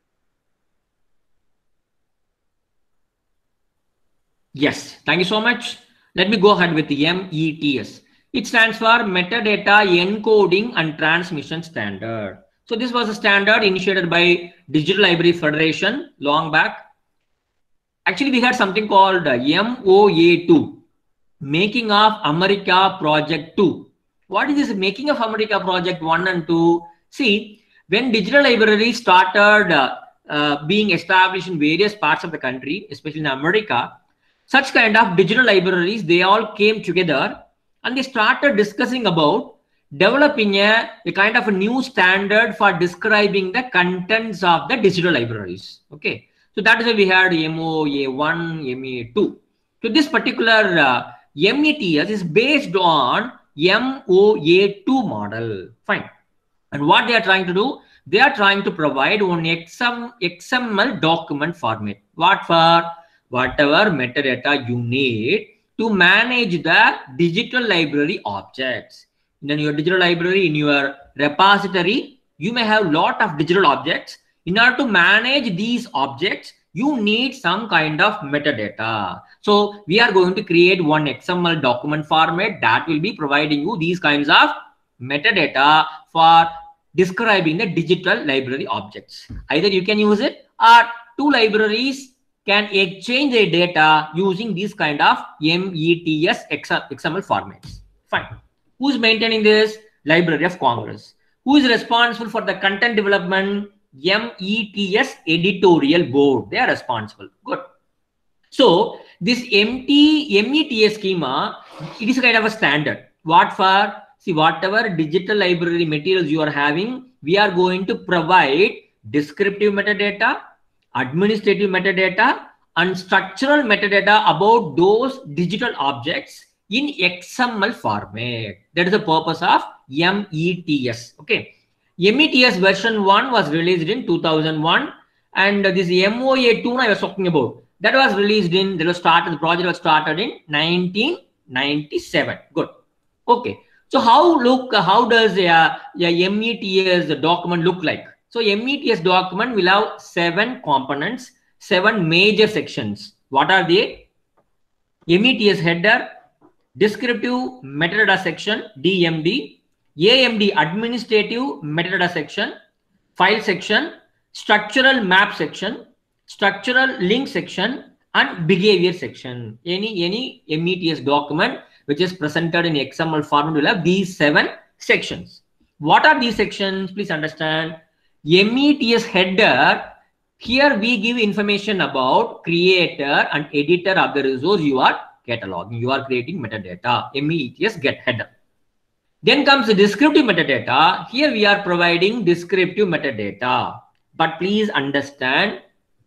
Yes, thank you so much. Let me go ahead with the M E T S. It stands for Metadata Encoding and Transmission Standard. So this was a standard initiated by Digital Library Federation long back. Actually, we had something called M O A two, Making of America Project two. What is this Making of America Project one and two? See, when digital libraries started uh, uh, being established in various parts of the country, especially in America, such kind of digital libraries, they all came together and they started discussing about developing a, a kind of a new standard for describing the contents of the digital libraries. Okay, so that is why we had M O A one, M O A two. So this particular uh, M E T S is based on M O A two model. Fine. And what they are trying to do, they are trying to provide one X M L document format. What for? Whatever metadata you need to manage the digital library objects. In your digital library, in your repository, you may have a lot of digital objects. In order to manage these objects, you need some kind of metadata. So we are going to create one X M L document format that will be providing you these kinds of metadata for describing the digital library objects. Either you can use it or two libraries can exchange their data using these kind of M E T S X M L formats. Fine. Who's maintaining this? Library of Congress. Who is responsible for the content development? M E T S editorial board. They are responsible. Good. So this M E T S schema, it is a kind of a standard. What for? See, whatever digital library materials you are having, we are going to provide descriptive metadata, administrative metadata, and structural metadata about those digital objects in X M L format. That is the purpose of M E T S. Okay. M E T S version one was released in two thousand one, and this M O A two I was talking about, that was released in, that was started, the project was started in nineteen ninety-seven. Good. Okay. So how look, how does a, a M E T S document look like? So M E T S document will have seven components, seven major sections. What are they? M E T S header, descriptive metadata section, D M D, A M D administrative metadata section, file section, structural map section, structural link section, and behavior section. Any, any M E T S document which is presented in X M L format will have these seven sections. What are these sections? Please understand. M E T S header, here we give information about creator and editor of the resource you are cataloging. You are creating metadata. M E T S get header. Then comes the descriptive metadata. Here we are providing descriptive metadata. But please understand,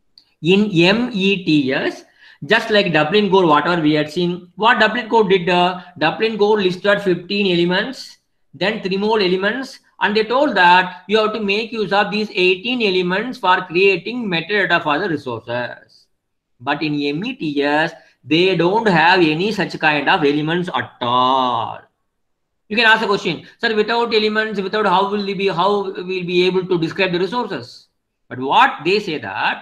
in M E T S, just like Dublin Core, whatever we had seen, what Dublin Core did, uh, Dublin Core listed fifteen elements, then three more elements, and they told that you have to make use of these eighteen elements for creating metadata for the resources. But in M E T S, they don't have any such kind of elements at all. You can ask a question, sir, without elements, without how will we be, how will we be able to describe the resources? But what they say that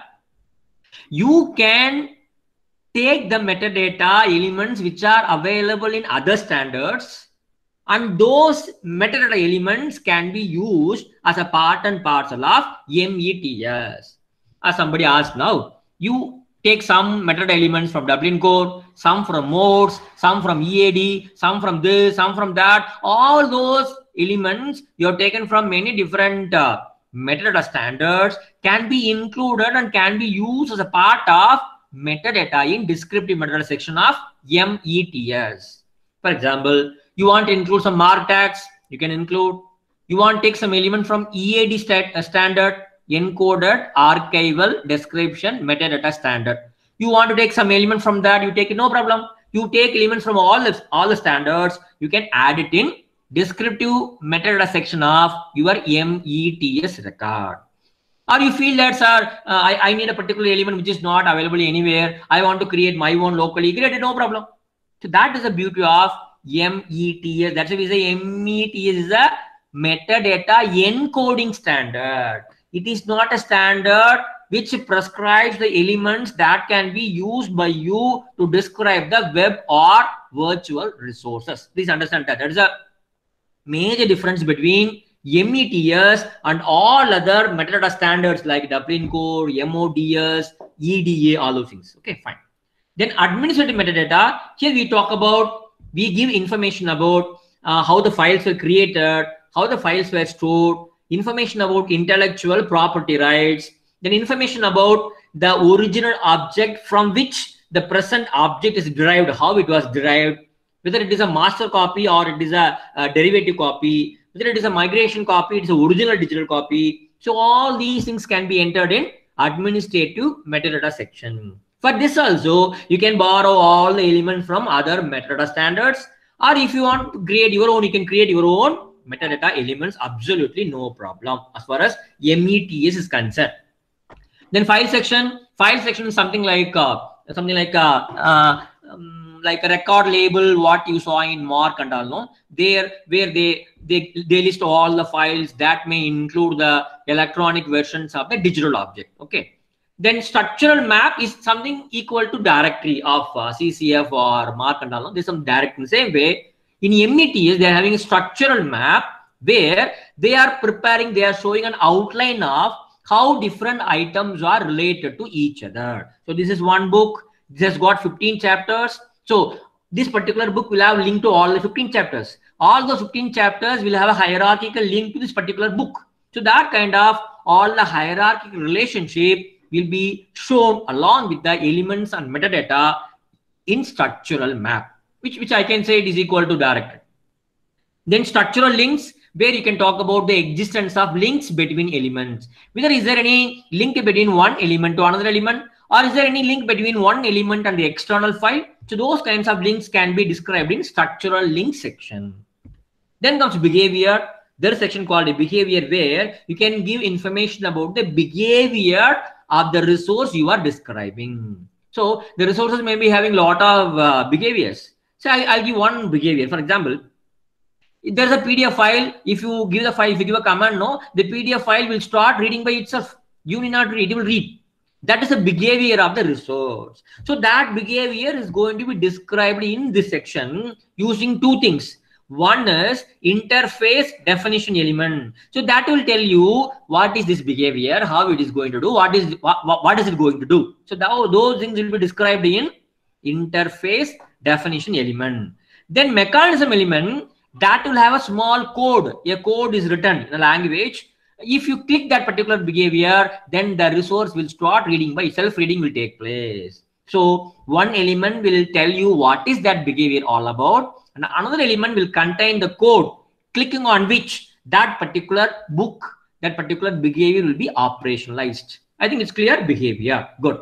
you can take the metadata elements which are available in other standards, and those metadata elements can be used as a part and parcel of M E T S. As somebody asked now, you take some metadata elements from Dublin Core, some from modes, some from E A D, some from this, some from that. All those elements you have taken from many different uh, metadata standards can be included and can be used as a part of metadata in descriptive metadata section of M E T S. For example, you want to include some mark tags, you can include. You want to take some element from E A D stat, uh, standard, encoded archival description metadata standard. You want to take some element from that, you take it, no problem. You take elements from all the, all the standards, you can add it in descriptive metadata section of your M E T S record. Or you feel that, sir, uh, I, I need a particular element which is not available anywhere. I want to create my own locally. Create it, no problem. So that is the beauty of M E T S. That's why we say M E T S is a metadata encoding standard. It is not a standard which prescribes the elements that can be used by you to describe the web or virtual resources. Please understand that. There is a major difference between M E T S and all other metadata standards like Dublin Core, M O D S, E D A, all those things. Okay, fine. Then administrative metadata, here we talk about, we give information about uh, how the files were created, how the files were stored, information about intellectual property rights, then information about the original object from which the present object is derived, how it was derived, whether it is a master copy or it is a, a derivative copy, whether it is a migration copy, it is an original digital copy. So all these things can be entered in administrative metadata section. For this also, you can borrow all the elements from other metadata standards, or if you want to create your own, you can create your own metadata elements, absolutely no problem as far as M E T S is concerned. Then file section, file section is something like uh, something like uh, uh, um, like a record label, what you saw in Mark and all, no? There where they they they list all the files that may include the electronic versions of the digital object. Okay. Then structural map is something equal to directory of uh, C C F or Mark and all. No? There's some direct in the same way. In M E T S, they are having a structural map where they are preparing, they are showing an outline of how different items are related to each other. So this is one book. This has got fifteen chapters. So this particular book will have link to all the fifteen chapters. All those fifteen chapters will have a hierarchical link to this particular book. So that kind of all the hierarchical relationship will be shown along with the elements and metadata in structural map, which, which I can say it is equal to directory. Then structural links, where you can talk about the existence of links between elements. Whether is there any link between one element to another element, or is there any link between one element and the external file? So those kinds of links can be described in structural link section. Then comes behavior. There is a section called a behavior where you can give information about the behavior of the resource you are describing. So the resources may be having a lot of uh, behaviors. So I, I'll give one behavior. For example, if there's a P D F file, if you give the file, if you give a command, no, the P D F file will start reading by itself. You need not read, it will read. That is the behavior of the resource. So that behavior is going to be described in this section using two things. One is interface definition element. So that will tell you what is this behavior, how it is going to do, what is what, what is it going to do. So that, those things will be described in interface definition element. Then mechanism element, that will have a small code. A code is written in a language. If you click that particular behavior, then the resource will start reading by itself. Reading will take place. So one element will tell you what is that behavior all about, and another element will contain the code, clicking on which that particular book, that particular behavior will be operationalized. I think it's clear. Behavior. Good.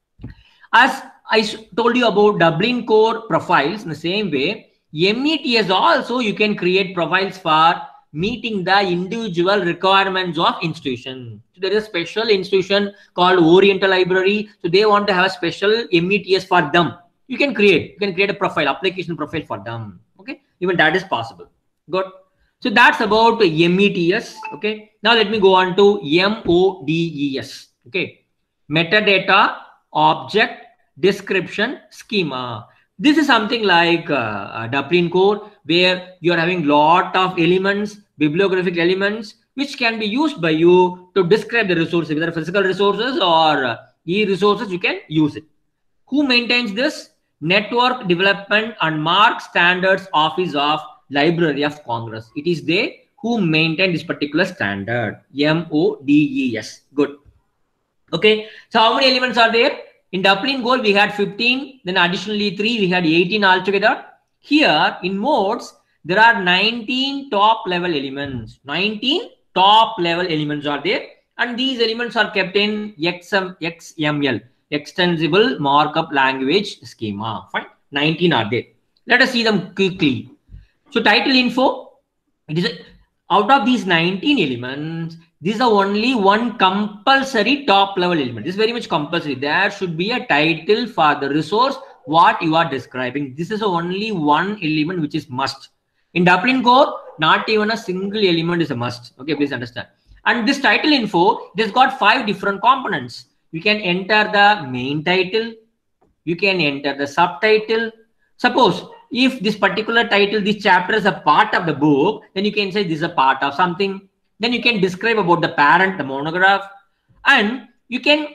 As I told you about Dublin Core profiles, in the same way, M E T S also you can create profiles for meeting the individual requirements of institution. So there is a special institution called Oriental Library. So they want to have a special M E T S for them. You can create, you can create a profile, application profile for them. Okay, even that is possible. Good. So that's about M E T S. Okay. Now let me go on to M O D E S. Okay. Metadata, object, description, schema. This is something like uh, Dublin Core, where you are having lot of elements, bibliographic elements, which can be used by you to describe the resources, whether physical resources or uh, e-resources, you can use it. Who maintains this? Network Development and Mark Standards Office of Library of Congress. It is they who maintain this particular standard. M O D E S. Good. Okay. So how many elements are there? In Dublin Core, we had fifteen. Then additionally three, we had eighteen altogether. Here in modes, there are nineteen top level elements. nineteen top level elements are there. And these elements are kept in X M L. Extensible Markup Language Schema. Fine. nineteen are there. Let us see them quickly. So title info, it is a, out of these nineteen elements, this is the only one compulsory top level element. This is very much compulsory. There should be a title for the resource what you are describing. This is only one element which is must. In Dublin Core, Not even a single element is a must. Okay, please understand. And this title info, it has got five different components. You can enter the main title. You can enter the subtitle. Suppose if this particular title, this chapter is a part of the book, then you can say this is a part of something. Then you can describe about the parent, the monograph, and you can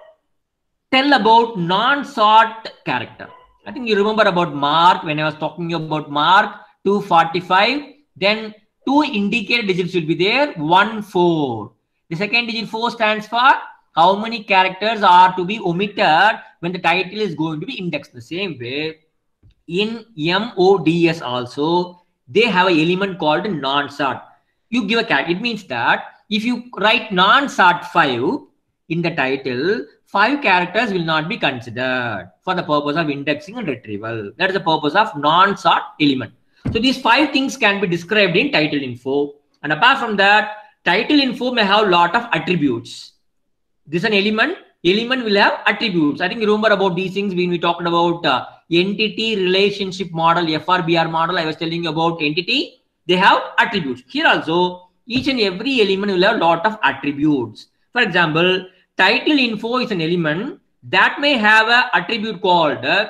tell about non-sort character. I think you remember about mark when I was talking about mark two forty-five. Then two indicated digits will be there, one, four. The second digit four stands for how many characters are to be omitted when the title is going to be indexed. The same way, in M O D S also, they have an element called non-sort. You give a character. It means that if you write non-sort five in the title, five characters will not be considered for the purpose of indexing and retrieval. That is the purpose of non-sort element. So these five things can be described in title info. And apart from that, title info may have a lot of attributes. This is an element. Element will have attributes. I think you remember about these things when we talked about uh, entity relationship model, F R B R model. I was telling you about entity. They have attributes. Here also, each and every element will have a lot of attributes. For example, title info is an element that may have an attribute called uh,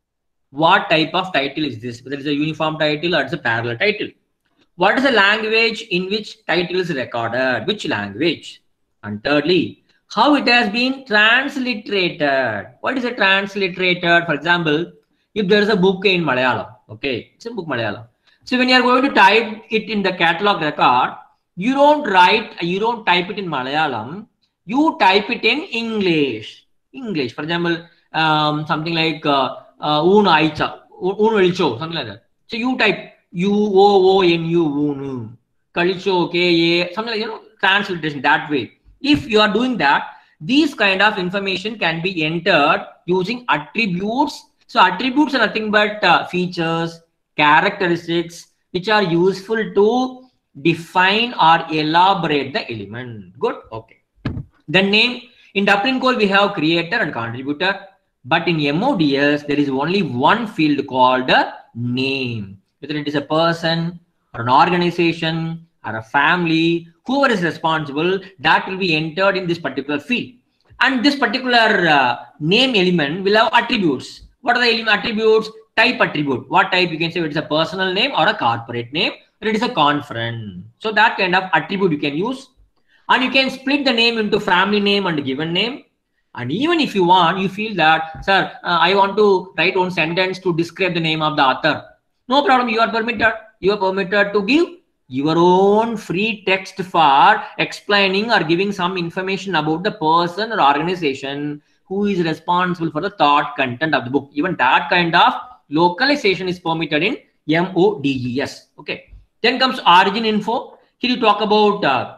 what type of title is this? Whether it's a uniform title or it's a parallel title. What is the language in which title is recorded? Which language? And thirdly, how it has been transliterated. What is a transliterated? For example, if there is a book in Malayalam, okay, it's a book Malayalam. So when you are going to type it in the catalog record, you don't write, you don't type it in Malayalam, you type it in English. English, for example, um, something like uh, uh, un aicha, un velicho, something like that. So you type U O O N U, unu, kalicho, K A, something like, you know, transliteration that way. If you are doing that, these kind of information can be entered using attributes. So attributes are nothing but uh, features, characteristics, which are useful to define or elaborate the element. Good. Okay. The name in Dublin Core we have creator and contributor, but in M O D S there is only one field called a name. Whether it is a person or an organization or a family, whoever is responsible, that will be entered in this particular field. And this particular uh, name element will have attributes. What are the attributes? Type attribute. What type? You can say it is a personal name or a corporate name, or it is a conference. So that kind of attribute you can use. And you can split the name into family name and given name. And even if you want, you feel that, sir, uh, I want to write one sentence to describe the name of the author. No problem. You are permitted. You are permitted to give your own free text for explaining or giving some information about the person or organization who is responsible for the thought content of the book. Even that kind of localization is permitted in M O D E S. Okay. Then comes origin info. Here you talk about uh,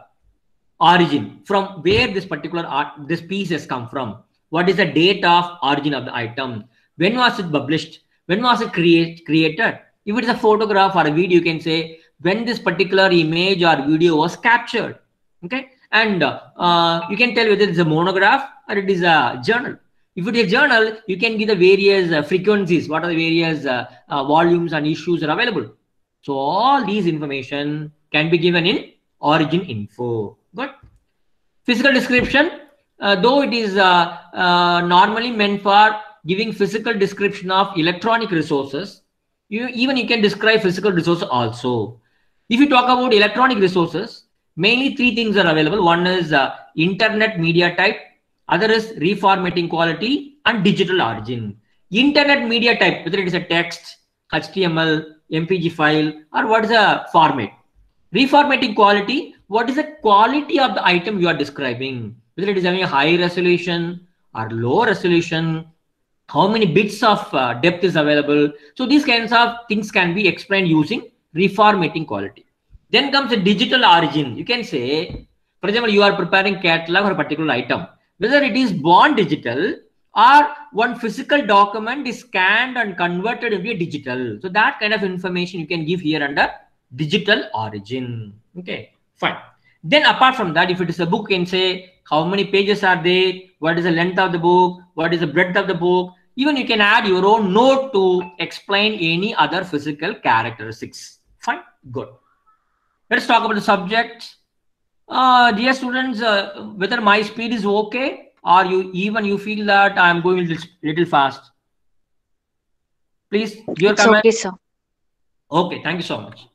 origin, from where this particular art, this piece has come from. What is the date of origin of the item? When was it published? When was it create, created? If it is a photograph or a video, you can say when this particular image or video was captured. Okay. And uh, uh, you can tell whether it's a monograph or it is a journal. If it is a journal, you can give the various uh, frequencies. What are the various uh, uh, volumes and issues are available? So all these information can be given in origin info. Good. Physical description, uh, though it is uh, uh, normally meant for giving physical description of electronic resources, you even you can describe physical resources also. If you talk about electronic resources, mainly three things are available. One is uh, internet media type, other is reformatting quality, and digital origin. Internet media type, whether it is a text, H T M L, M P G file, or what is a format. Reformatting quality, what is the quality of the item you are describing? Whether it is having a high resolution or low resolution, how many bits of uh, depth is available. So these kinds of things can be explained using reformatting quality. Then comes the digital origin. You can say, for example, you are preparing catalog for a particular item. Whether it is born digital or one physical document is scanned and converted into a digital. So that kind of information you can give here under digital origin. Okay, fine. Then apart from that, if it is a book, you can say how many pages are there, what is the length of the book, what is the breadth of the book. Even you can add your own note to explain any other physical characteristics. Fine, good. Let's talk about the subject. Uh, dear students, uh, whether my speed is okay or you even you feel that I'm going a little, little fast. Please give your It's comment. okay, sir. Okay, thank you so much.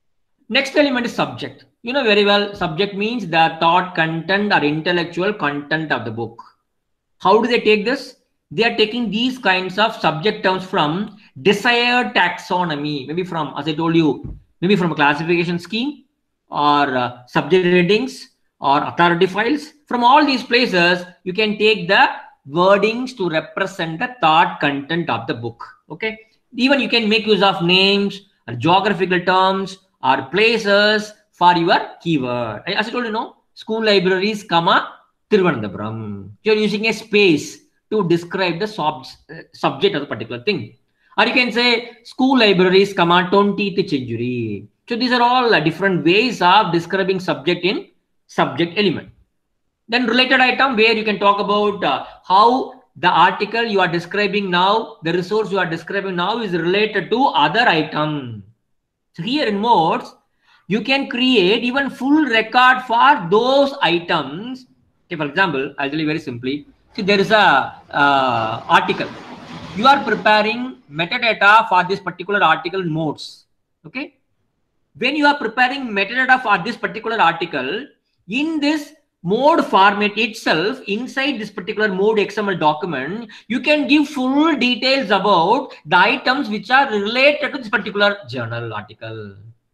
Next element is subject. You know very well, subject means the thought content or intellectual content of the book. How do they take this? They are taking these kinds of subject terms from desired taxonomy, maybe from, as I told you, maybe from a classification scheme or uh, subject readings or authority files. From all these places, you can take the wordings to represent the thought content of the book. Okay. Even you can make use of names or geographical terms or places for your keyword. As I told you, know, school libraries, comma, Thiruvananthapuram. You're using a space to describe the sub subject of the particular thing. Or you can say school libraries, comma, twentieth century. So these are all uh, different ways of describing subject in subject element. Then related item where you can talk about uh, how the article you are describing now, the resource you are describing now is related to other item. So here in modes, you can create even full record for those items. Okay, for example, I'll tell you very simply. See, there is a uh, article. You are preparing metadata for this particular article modes. Okay. When you are preparing metadata for this particular article, in this mode format itself, inside this particular mode X M L document, you can give full details about the items which are related to this particular journal article.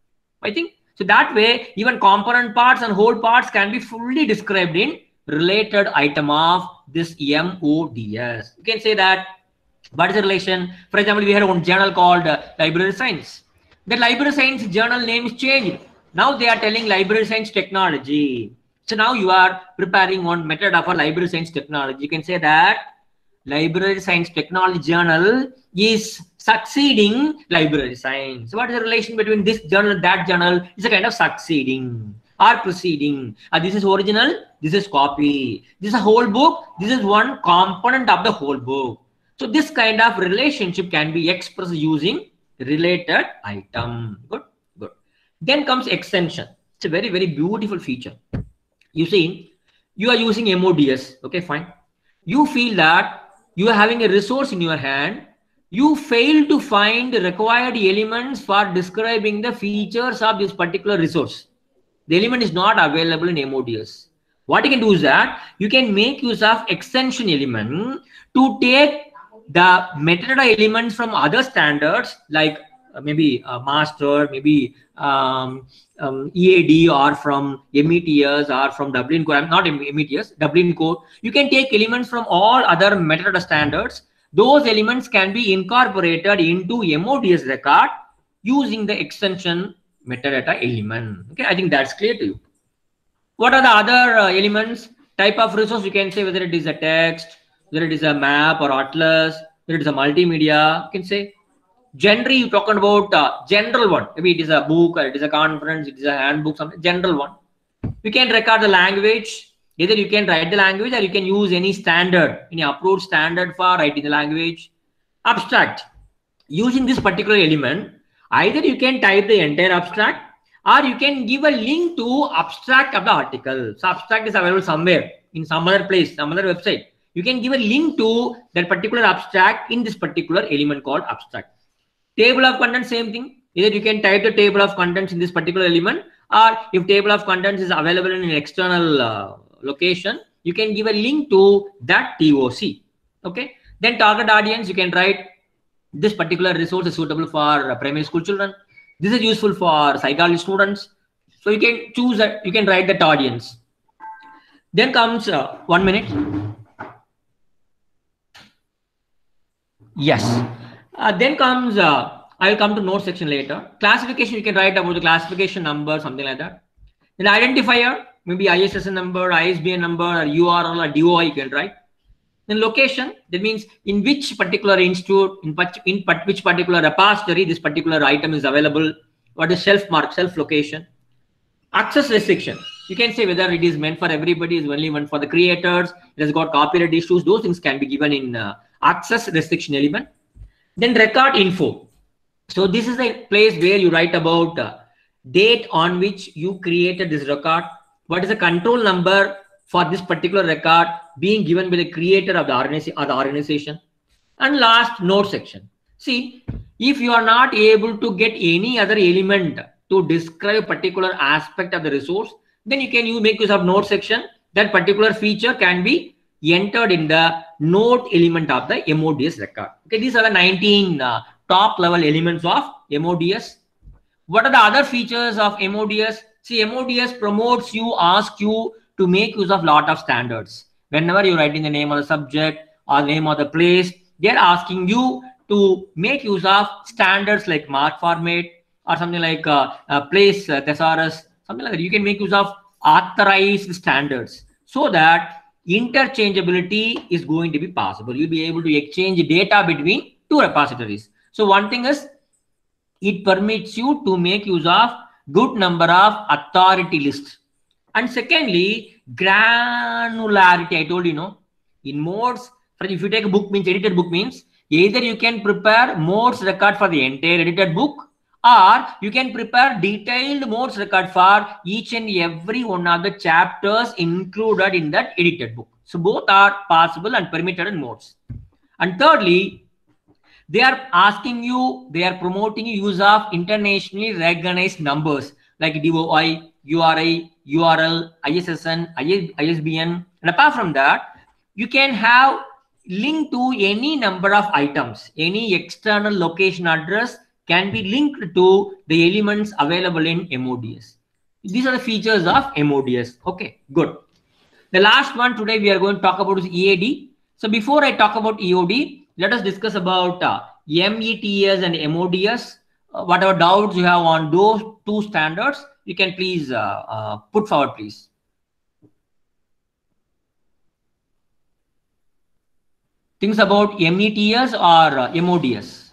I think so that way even component parts and whole parts can be fully described in related item of this M O D S. You can say that what is the relation? For example, we had one journal called uh, Library Science. The Library Science journal name is changed. Now they are telling Library Science Technology. So now you are preparing one metadata for Library Science Technology. You can say that Library Science Technology journal is succeeding Library Science. So what is the relation between this journal and that journal? It's a kind of succeeding or proceeding. Uh, this is original, this is copy. This is a whole book, this is one component of the whole book. So this kind of relationship can be expressed using related item. Good, good. Then comes extension. It's a very, very beautiful feature. You see, you are using M O D S. Okay, fine. You feel that you are having a resource in your hand. You fail to find the required elements for describing the features of this particular resource. The element is not available in M O D S. What you can do is that you can make use of extension element to take the metadata elements from other standards like uh, maybe uh, master, maybe um, um, E A D or from M E T S or from Dublin Core. I'm not M E T S, Dublin Core. You can take elements from all other metadata standards. Those elements can be incorporated into M O D S record using the extension metadata element. Okay, I think that's clear to you. What are the other uh, elements? Type of resource, you can say whether it is a text, whether it is a map or atlas, whether it is a multimedia. You can say generally you're talking about uh, general one. Maybe it is a book or it is a conference, it is a handbook, something general one. You can record the language. Either you can write the language or you can use any standard, any approved standard for writing the language. Abstract. Using this particular element, either you can type the entire abstract or you can give a link to abstract of the article. So abstract is available somewhere in some other place, some other website. You can give a link to that particular abstract in this particular element called abstract. Table of contents, same thing. Either you can type the table of contents in this particular element, or if table of contents is available in an external uh, location, you can give a link to that T O C. Okay. Then target audience, you can write this particular resource is suitable for uh, primary school children. This is useful for psychology students. So you can choose that, you can write that audience. Then comes uh, one minute. Yes. Uh, then comes, uh, I will come to note section later. Classification, you can write about the classification number, something like that. Then identifier, maybe I S S N number, I S B N number, or U R L or D O I, you can write. Then location, that means in which particular institute, in, in which particular repository this particular item is available, what is shelf mark, self location. Access restriction, you can say whether it is meant for everybody, is only meant for the creators, it has got copyright issues, those things can be given in uh, access restriction element. Then record info. So this is the place where you write about uh, date on which you created this record, what is the control number for this particular record being given by the creator of the organization, or the organization, and last, note section. See, if you are not able to get any other element to describe a particular aspect of the resource, then you can you make use of note section. That particular feature can be entered in the note element of the M O D S record. Okay, these are the nineteen uh, top level elements of M O D S. What are the other features of M O D S? See, M O D S promotes you, asks you to make use of lot of standards. Whenever you're writing the name of the subject or the name of the place, they're asking you to make use of standards like mark format or something like uh, uh, place uh, thesaurus, something like that. You can make use of authorized standards so that interchangeability is going to be possible. You'll be able to exchange data between two repositories. So one thing is, it permits you to make use of good number of authority lists. And secondly, granularity. I told you, know, in modes, for if you take a book, means edited book means either you can prepare modes record for the entire edited book, or you can prepare detailed modes record for each and every one of the chapters included in that edited book. So both are possible and permitted in modes. And thirdly, they are asking you, they are promoting use of internationally recognized numbers like D O I, U R I, U R L, I S S N, I S B N. And apart from that, you can have link to any number of items. Any external location address can be linked to the elements available in M O D S. These are the features of M O D S. Okay, good. The last one today we are going to talk about is E A D. So before I talk about E O D, let us discuss about uh, M E T S and M O D S. Uh, whatever doubts you have on those two standards, you can please uh, uh, put forward, please. Things about M E T S or uh, M O D S.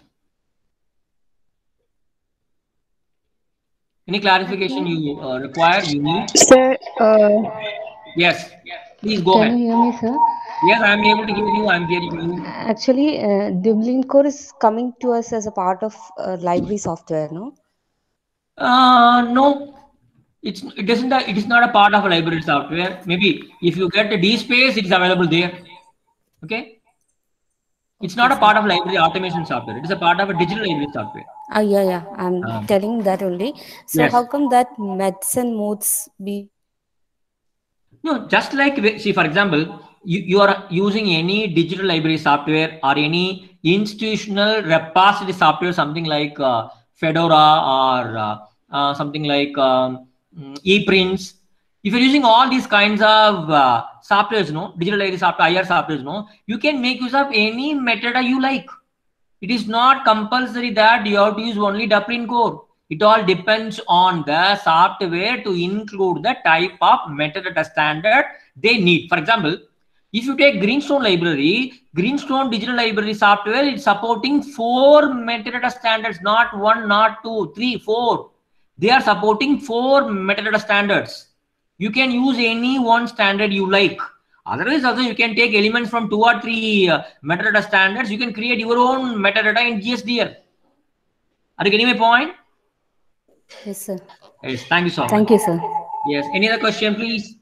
Any clarification you uh, require, you need? Sir, uh, Yes, please go Can ahead. you hear me, sir? Yes, I am able to hear you. I am hearing you. Actually, uh, Dublin Core is coming to us as a part of uh, library software, no? Uh, no, it's it doesn't. It is not a part of a library software. Maybe if you get a D space, it is available there. Okay, it's not a part of library automation software. It is a part of a digital library software. Ah, yeah, yeah. I'm Um, telling that only. So yes. how come that meths and modes be? No, just like, see, for example, you, you are using any digital library software or any institutional repository software, something like uh, Fedora or uh, uh, something like um, ePrints. If you're using all these kinds of uh, softwares, no, digital library software, I R softwares, no, you can make use of any metadata you like. It is not compulsory that you have to use only Dublin Core. It all depends on the software to include the type of metadata standard they need. For example, if you take Greenstone library, Greenstone digital library software is supporting four metadata standards, not one, not two, three, four. They are supporting four metadata standards. You can use any one standard you like. Otherwise, also you can take elements from two or three uh, metadata standards. You can create your own metadata in G S D L. Are you getting my point? Yes, sir. Yes, thank you so much. Thank you, sir. Yes, any other question, please?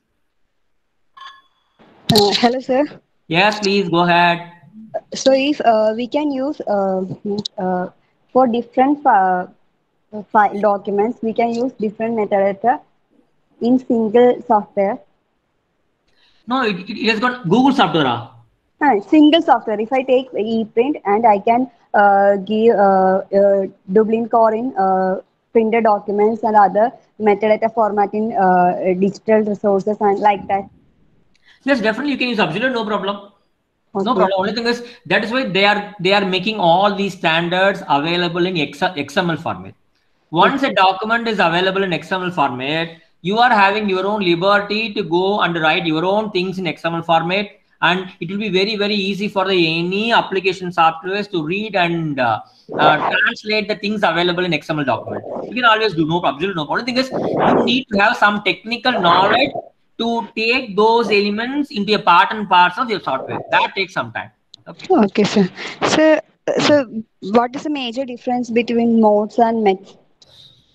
Uh, hello, sir. Yes, please go ahead. So if uh, we can use uh, uh, for different uh, file documents, we can use different metadata in single software. No, it, it has got Google software. Uh, single software. If I take ePrint and I can uh, give uh, uh, Dublin Core in uh, printed documents and other metadata format in uh, digital resources and like that. Yes, definitely you can use Absolute, no problem. Okay. No problem. Only thing is that is why they are they are making all these standards available in X M L format. Once a document is available in X M L format, you are having your own liberty to go and write your own things in X M L format, and it will be very very easy for the any application softwares to read and uh, uh, translate the things available in X M L document. You can always do, no problem. No problem. The thing is, you need to have some technical knowledge to take those elements into a part and parts of your software. That takes some time. Okay, Okay, sir. So, so what is the major difference between modes and mets?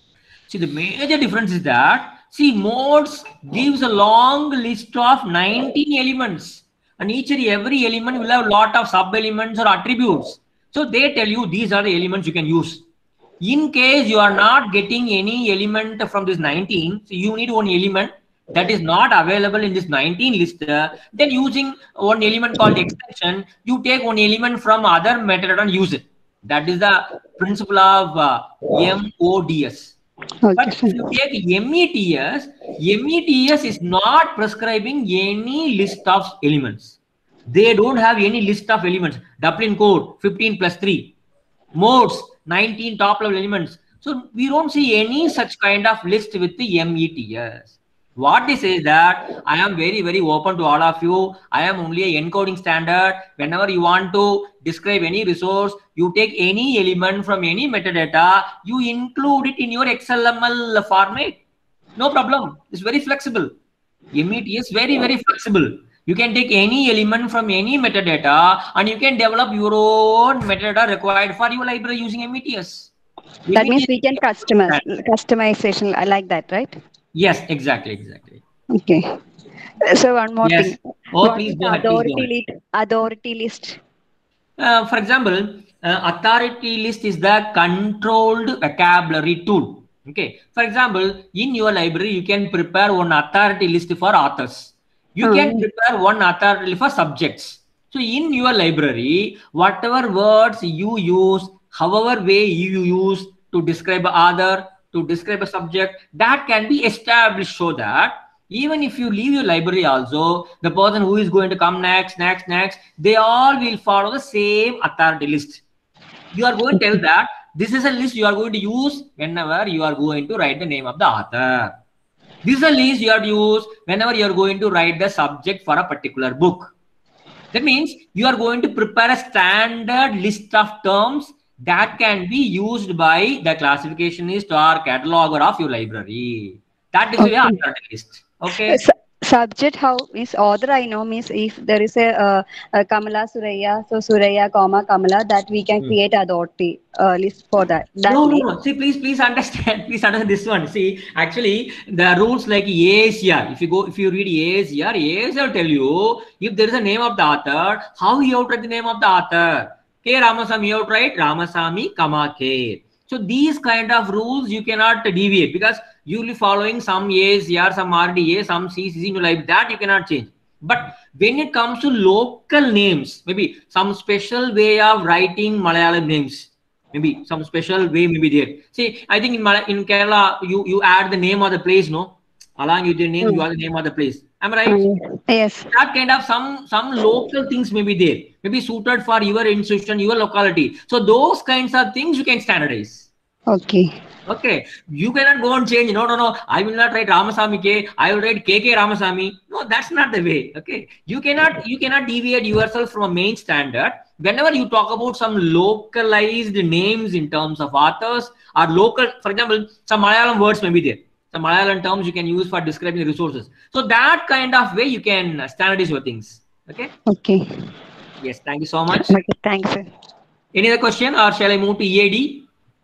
See, the major difference is that, see, modes gives a long list of nineteen elements, and each and every element will have a lot of sub-elements or attributes. So they tell you these are the elements you can use. In case you are not getting any element from this nineteen, so you need one element that is not available in this nineteen list, uh, then using one element called extension, you take one element from other method and use it. That is the principle of uh, M O D S. Okay, But if you take M E T S, M E T S is not prescribing any list of elements. They don't have any list of elements. Dublin code, fifteen plus three. Modes, nineteen top level elements. So we don't see any such kind of list with the M E T S. What they say is that I am very, very open to all of you. I am only an encoding standard. Whenever you want to describe any resource, you take any element from any metadata, you include it in your X L M L format. No problem. It's very flexible. M E T S very, very flexible. You can take any element from any metadata and you can develop your own metadata required for your library using M E T S. that means we can customize customization. I like that, right? Yes, exactly, exactly. Okay. So one more Yes. thing. Oh, What please is go ahead. Please go authority ahead. list? Authority list. Uh, for example, uh, authority list is the controlled vocabulary tool. Okay. For example, in your library, you can prepare one authority list for authors. You can Hmm. prepare one authority list for subjects. So in your library, whatever words you use, however way you use to describe an author, to describe a subject, that can be established so that even if you leave your library also, the person who is going to come next, next, next, they all will follow the same authority list. You are going to tell that this is a list you are going to use whenever you are going to write the name of the author. This is a list you have to use whenever you are going to write the subject for a particular book. That means you are going to prepare a standard list of terms that can be used by the classificationist or cataloger of your library. That is Okay. your authority list. Okay. Su- subject how means author I know means if there is a, uh, a Kamala Suraya, so Suraya comma Kamala, that we can Hmm. create authority uh, list for that. That No, no, means no. See, please, please understand. Please understand this one. See, actually, the rules like A S C R. If you go, if you read A S C R, A S C R will tell you if there is a name of the author, how you have to write the name of the author. K. Ramasamy, you have to write Ramasamy, comma K. So these kind of rules you cannot deviate because you will be following some A S C R, some R D A, some C C C in your life. That you cannot change. But when it comes to local names, maybe some special way of writing Malayalam names. Maybe some special way may be there. See, I think in Mal in Kerala, you you add the name of the place, no? Along with the name, you add the name of the place. Am I right? um, yes. That kind of some some local things may be there, maybe suited for your institution, your locality. So those kinds of things you can standardize. Okay. Okay, you cannot go and change. No, no, no. I will not write Ramasamy K. I will write K K Ramasamy. No, that's not the way. Okay, you cannot you cannot deviate yourself from a main standard. Whenever you talk about some localized names in terms of authors or local, for example, some Malayalam words may be there. Some Malayalam terms you can use for describing resources. So that kind of way you can standardize your things. Okay. Okay. Yes. Thank you so much. Okay. Thanks, sir. Any other question, or shall I move to E A D?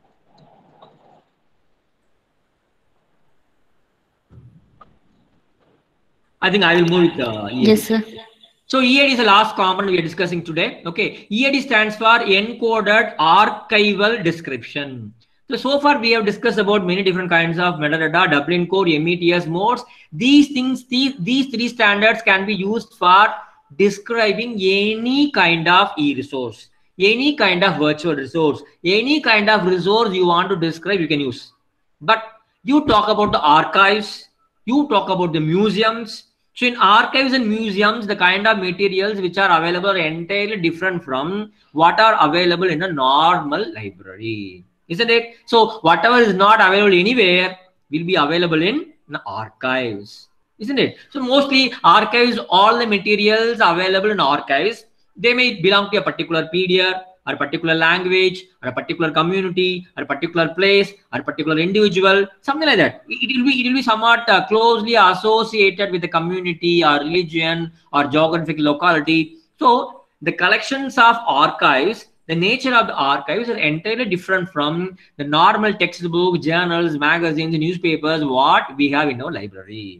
I think I will move with uh, E A D. Yes, sir. So E A D is the last component we are discussing today. Okay, E A D stands for Encoded Archival Description. So, so far we have discussed about many different kinds of metadata, Dublin code, M E T S modes. These things, these, these three standards can be used for describing any kind of e-resource, any kind of virtual resource, any kind of resource you want to describe, you can use. But you talk about the archives, you talk about the museums. So in archives and museums, the kind of materials which are available are entirely different from what are available in a normal library, isn't it? So whatever is not available anywhere will be available in the archives, isn't it? So mostly archives, all the materials available in archives, they may belong to a particular P D R or a particular language or a particular community or a particular place or a particular individual, something like that. It will be, it will be somewhat uh, closely associated with the community or religion or geographic locality. So the collections of archives The nature of the archives is entirely different from the normal textbook, journals, magazines, newspapers, what we have in our library.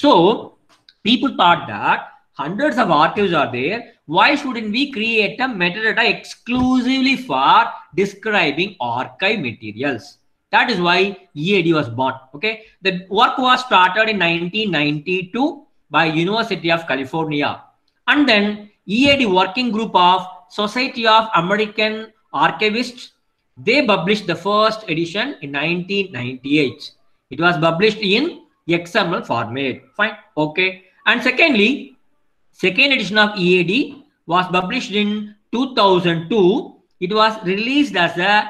So people thought that hundreds of archives are there. Why shouldn't we create a metadata exclusively for describing archive materials? That is why E A D was born. Okay, the work was started in nineteen ninety-two by University of California, and then E A D working group of Society of American Archivists, they published the first edition in nineteen ninety-eight. It was published in X M L format. Fine. Okay. And secondly, second edition of E A D was published in two thousand two. It was released as a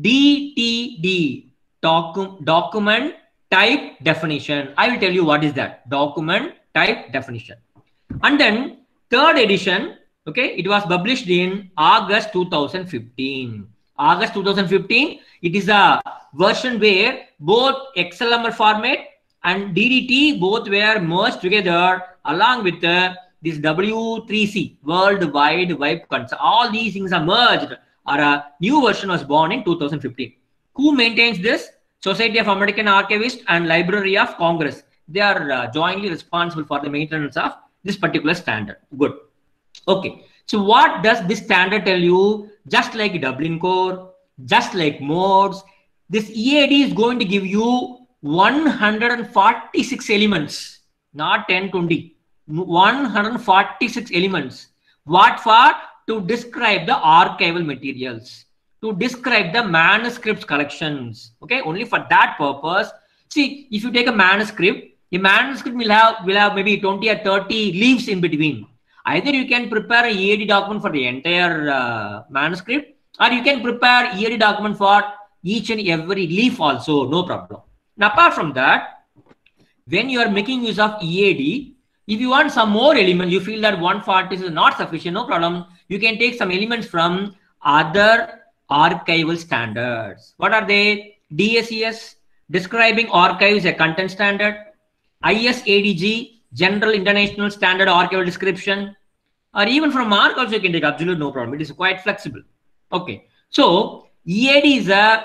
D T D, docu document type definition. I will tell you what is that document type definition. And then third edition, okay, it was published in August two thousand fifteen. August two thousand fifteen, it is a version where both X M L format and D D T both were merged together along with uh, this W three C, World Wide Web Concept. All these things are merged, or a new version was born in two thousand fifteen. Who maintains this? Society of American Archivists and Library of Congress. They are uh, jointly responsible for the maintenance of this particular standard. Good. Okay. So what does this standard tell you? Just like Dublin Core, just like modes, this E A D is going to give you one hundred forty-six elements, not ten, twenty, one hundred forty-six elements. What for? To describe the archival materials, to describe the manuscripts collections. Okay, only for that purpose. See, if you take a manuscript, a manuscript will have will have maybe twenty or thirty leaves in between. Either you can prepare a E A D document for the entire uh, manuscript, or you can prepare E A D document for each and every leaf also, no problem. Now, apart from that, when you are making use of E A D, if you want some more elements, you feel that one forty is not sufficient, no problem. You can take some elements from other archival standards. What are they? D S E S, Describing Archives, a content standard. I S A D G, General International Standard Archival Description, or even from MARC also you can take, absolute no problem. It is quite flexible. Okay, so E A D is a,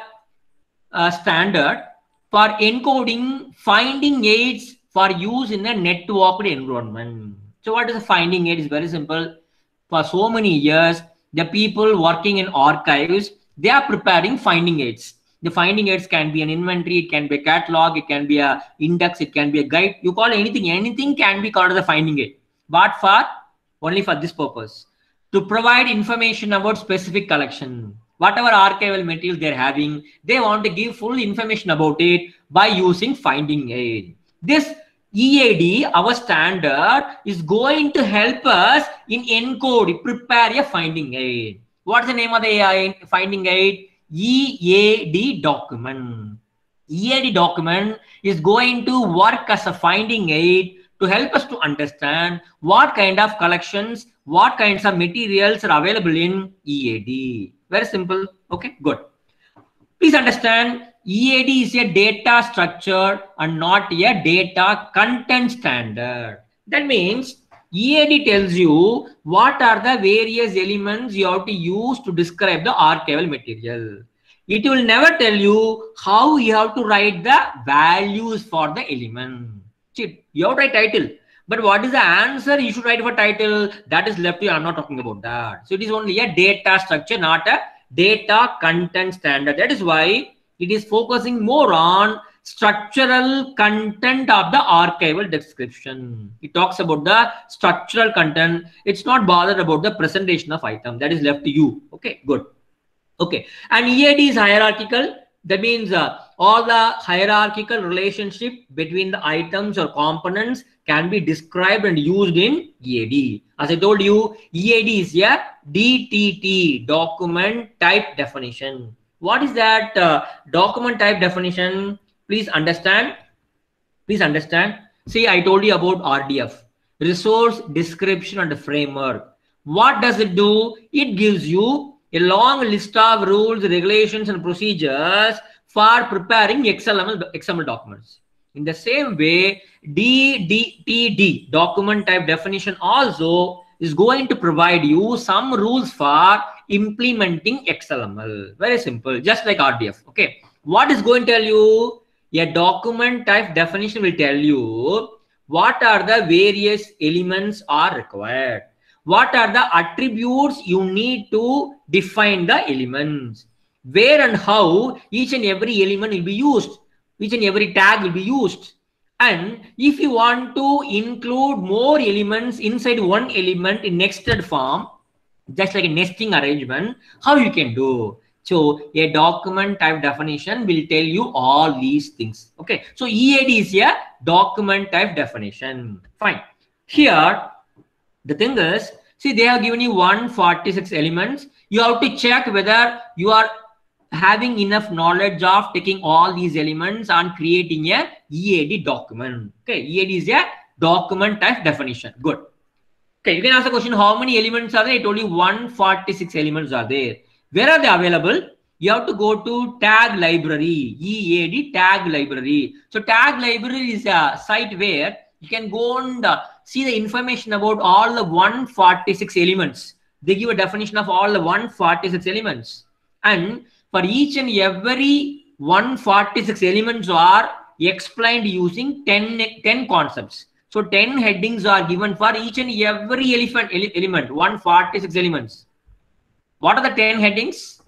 a standard for encoding finding aids for use in a networked environment. So what is a finding aid? Is very simple. For so many years, the people working in archives, they are preparing finding aids. The finding aids can be an inventory, it can be a catalog, it can be a index, it can be a guide. You call anything, anything can be called as a finding aid. But for only for this purpose, to provide information about specific collection, whatever archival materials they're having, they want to give full information about it by using finding aid. This E A D, our standard, is going to help us in encode, prepare a finding aid. What's the name of the A I finding aid? E A D document. E A D document is going to work as a finding aid to help us to understand what kind of collections, what kinds of materials are available in E A D. Very simple. Okay, good. Please understand, E A D is a data structure and not a data content standard. That means E A D tells you what are the various elements you have to use to describe the archival material. It will never tell you how you have to write the values for the element. See, you have to write title, but what is the answer you should write for title? That is left to you. I'm not talking about that. So it is only a data structure, not a data content standard. That is why it is focusing more on structural content of the archival description. It talks about the structural content. It's not bothered about the presentation of item. That is left to you. Okay, good. Okay, and E A D is hierarchical. That means uh, all the hierarchical relationship between the items or components can be described and used in E A D. As I told you, E A D is a D T T, document type definition. What is that uh, document type definition? Please understand. Please understand. See, I told you about R D F, Resource Description and Framework. What does it do? It gives you a long list of rules, regulations, and procedures for preparing X M L, X M L documents. In the same way, D D T D, document type definition, also is going to provide you some rules for implementing X M L. Very simple, just like R D F. Okay, what is going to tell you? A document type definition will tell you what are the various elements are required. What are the attributes you need to define the elements? Where and how each and every element will be used. Each and every tag will be used. And if you want to include more elements inside one element in nested form, just like a nesting arrangement, how you can do? So a document type definition will tell you all these things. Okay. So E A D is a document type definition. Fine. Here, the thing is, see, they have given you one hundred forty-six elements. You have to check whether you are having enough knowledge of taking all these elements and creating a E A D document. Okay. E A D is a document type definition. Good. Okay. You can ask the question, how many elements are there? I told you one hundred forty-six elements are there. Where are they available? You have to go to tag library, E A D tag library. So tag library is a site where you can go and uh, see the information about all the one hundred forty-six elements. They give a definition of all the one hundred forty-six elements. And for each and every one hundred forty-six elements are explained using ten, ten concepts. So ten headings are given for each and every elephant, ele element, one hundred forty-six elements. What are the ten headings?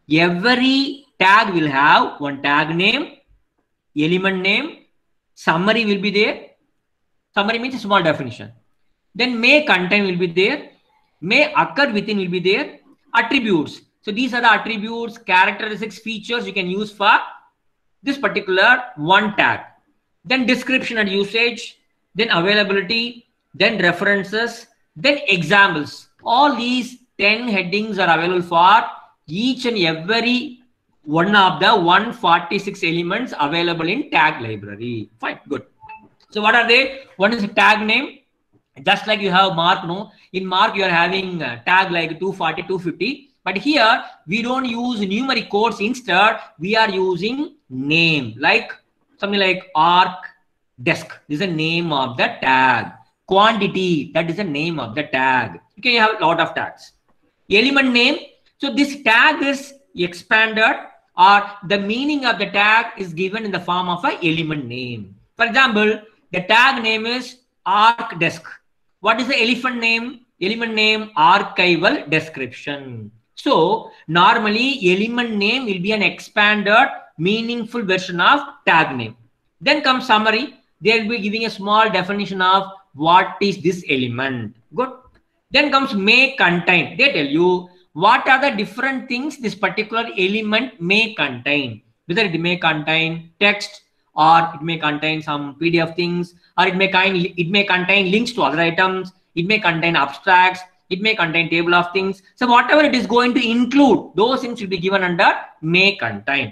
Every tag will have one tag name, element name, summary will be there. Summary means a small definition. Then may contain will be there. May occur within will be there. Attributes. So these are the attributes, characteristics, features you can use for this particular one tag. Then description and usage, then availability, then references, then examples. All these ten headings are available for each and every one of the one hundred forty-six elements available in tag library. Fine, good. So what are they? One is a tag name. Just like you have mark, no? In mark, you are having a tag like two forty, two fifty. But here, we don't use numeric codes. Instead, we are using name. Like something like arc desk. This is the name of the tag. Quantity, that is the name of the tag. You can have a lot of tags. Element name. So this tag is expanded, or the meaning of the tag is given in the form of an element name. For example, the tag name is arc desk. What is the elephant name? Element name archival description. So normally element name will be an expanded meaningful version of tag name. Then comes summary. They will be giving a small definition of what is this element. Good. Then comes may contain. They tell you what are the different things this particular element may contain. Whether it may contain text, or it may contain some P D F things, or it may, kind, it may contain links to other items. It may contain abstracts. It may contain table of things. So whatever it is going to include, those things will be given under may contain.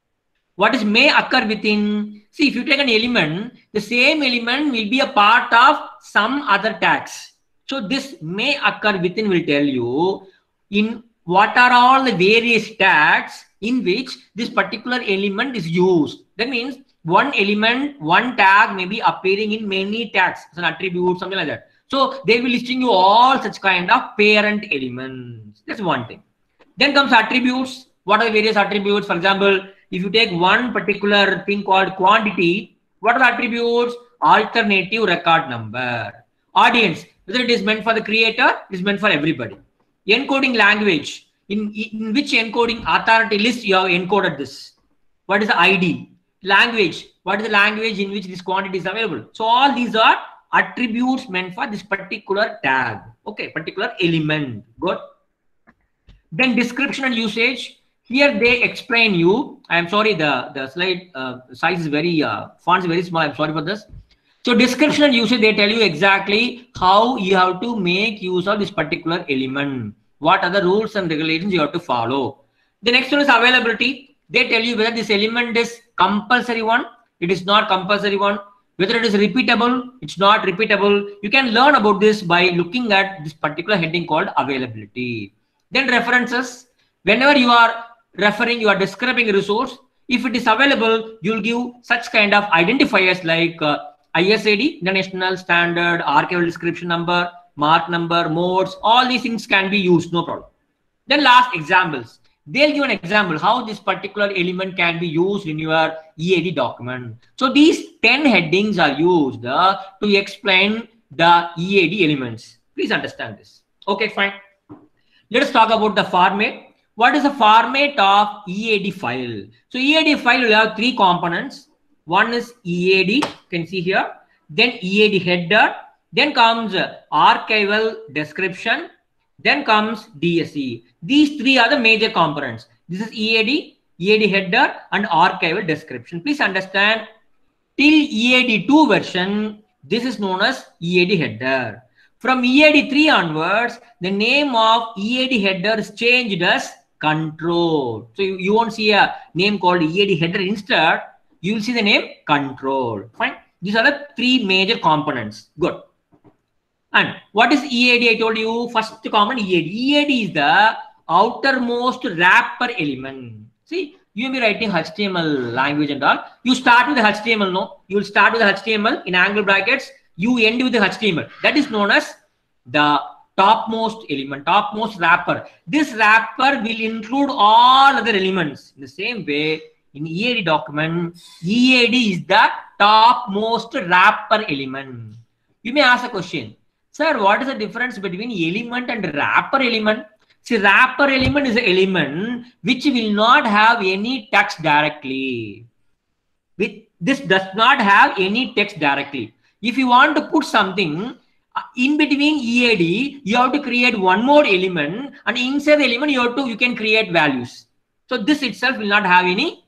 What is may occur within? See, if you take an element, the same element will be a part of some other tags. So this may occur within will tell you in what are all the various tags in which this particular element is used. That means one element, one tag may be appearing in many tags, as an attribute, something like that. So they will be listing you all such kind of parent elements. That's one thing. Then comes attributes. What are the various attributes? For example, if you take one particular thing called quantity, what are the attributes? Alternative record number. Audience, whether it is meant for the creator, it is meant for everybody. Encoding language. In, in which encoding authority list you have encoded this? What is the I D? Language. What is the language in which this quantity is available? So all these are attributes meant for this particular tag. Okay, particular element. Good. Then description and usage. Here they explain you. I am sorry, the, the slide uh, size is very, uh, font is very small. I'm sorry for this. So description and usage, they tell you exactly how you have to make use of this particular element. What are the rules and regulations you have to follow. The next one is availability. They tell you whether this element is compulsory one, it is not compulsory one, whether it is repeatable, it's not repeatable. You can learn about this by looking at this particular heading called availability. Then references. Whenever you are referring, you are describing a resource, if it is available, you'll give such kind of identifiers like uh, I S A D, International Standard, Archival Description Number, Mark Number, modes, all these things can be used, no problem. Then last examples. They'll give an example how this particular element can be used in your E A D document. So these ten headings are used uh, to explain the E A D elements. Please understand this. Okay, fine. Let us talk about the format. What is the format of E A D file? So E A D file will have three components. One is E A D, you can see here. Then E A D header. Then comes archival description. Then comes D S E. These three are the major components. This is E A D, E A D header, and archival description. Please understand, till E A D two version, this is known as E A D header. From E A D three onwards, the name of E A D header is changed as control. So you, you won't see a name called E A D header. Instead, you will see the name control. Fine. These are the three major components. Good. And what is E A D? I told you first common E A D. E A D is the outermost wrapper element. See, you may be writing H T M L language and all. You start with the H T M L, no? You will start with the H T M L in angle brackets. You end with the H T M L. That is known as the topmost element, topmost wrapper. This wrapper will include all other elements. In the same way, in E A D document, E A D is the topmost wrapper element. You may ask a question. Sir, what is the difference between element and wrapper element? See, wrapper element is an element which will not have any text directly. This does not have any text directly. If you want to put something in between E A D, you have to create one more element, and inside the element you have to you can create values. So this itself will not have any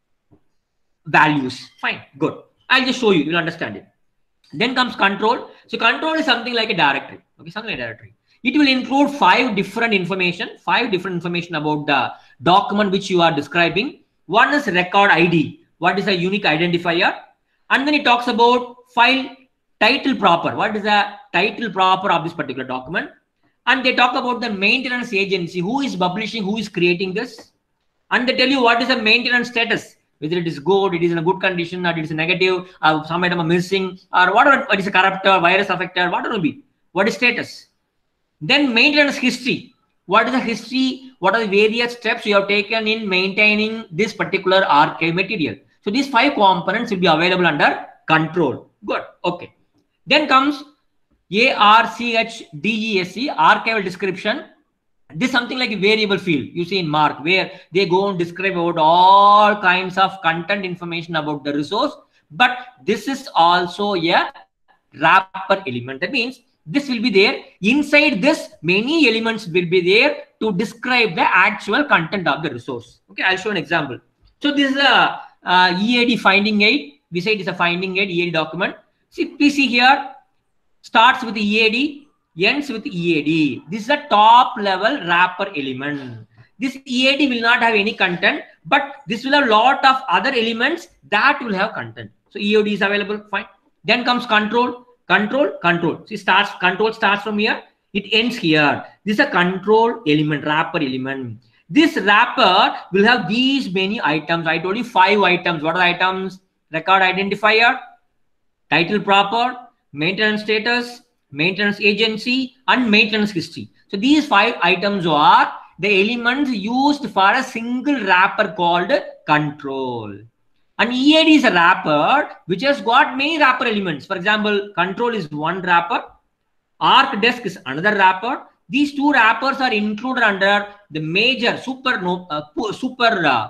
values. Fine, good. I'll just show you. You'll understand it. Then comes control. So control is something like a directory. Okay, something like a directory. It will include five different information, five different information about the document which you are describing. One is record I D. What is a unique identifier? And then it talks about file title proper. What is the title proper of this particular document? And they talk about the maintenance agency. Who is publishing? Who is creating this? And they tell you what is the maintenance status. Whether it is good, it is in a good condition, or it is negative, or some item are missing, or whatever, what is a corrupt or virus affected, whatever will be. What is status? Then maintenance history. What is the history? What are the various steps you have taken in maintaining this particular archive material? So these five components will be available under control. Good. Okay. Then comes A R C H D E S C, archival description. This is something like a variable field you see in Mark, where they go and describe about all kinds of content information about the resource. But this is also a wrapper element. That means this will be there. Inside this, many elements will be there to describe the actual content of the resource. Okay, I'll show an example. So this is a uh, E A D finding aid. We say it is a finding aid E A D document. See, please see here. Starts with E A D. Ends with E A D. This is a top level wrapper element. This E A D will not have any content, but this will have a lot of other elements that will have content. So E A D is available, fine. Then comes control, control, control. See, starts control starts from here. It ends here. This is a control element, wrapper element. This wrapper will have these many items. I told you five items. What are the items? Record identifier, title proper, maintenance status, maintenance agency, and maintenance history. So these five items are the elements used for a single wrapper called control. And E A D is a wrapper which has got many wrapper elements. For example, control is one wrapper. ArcDesk is another wrapper. These two wrappers are included under the major super no, uh, super uh,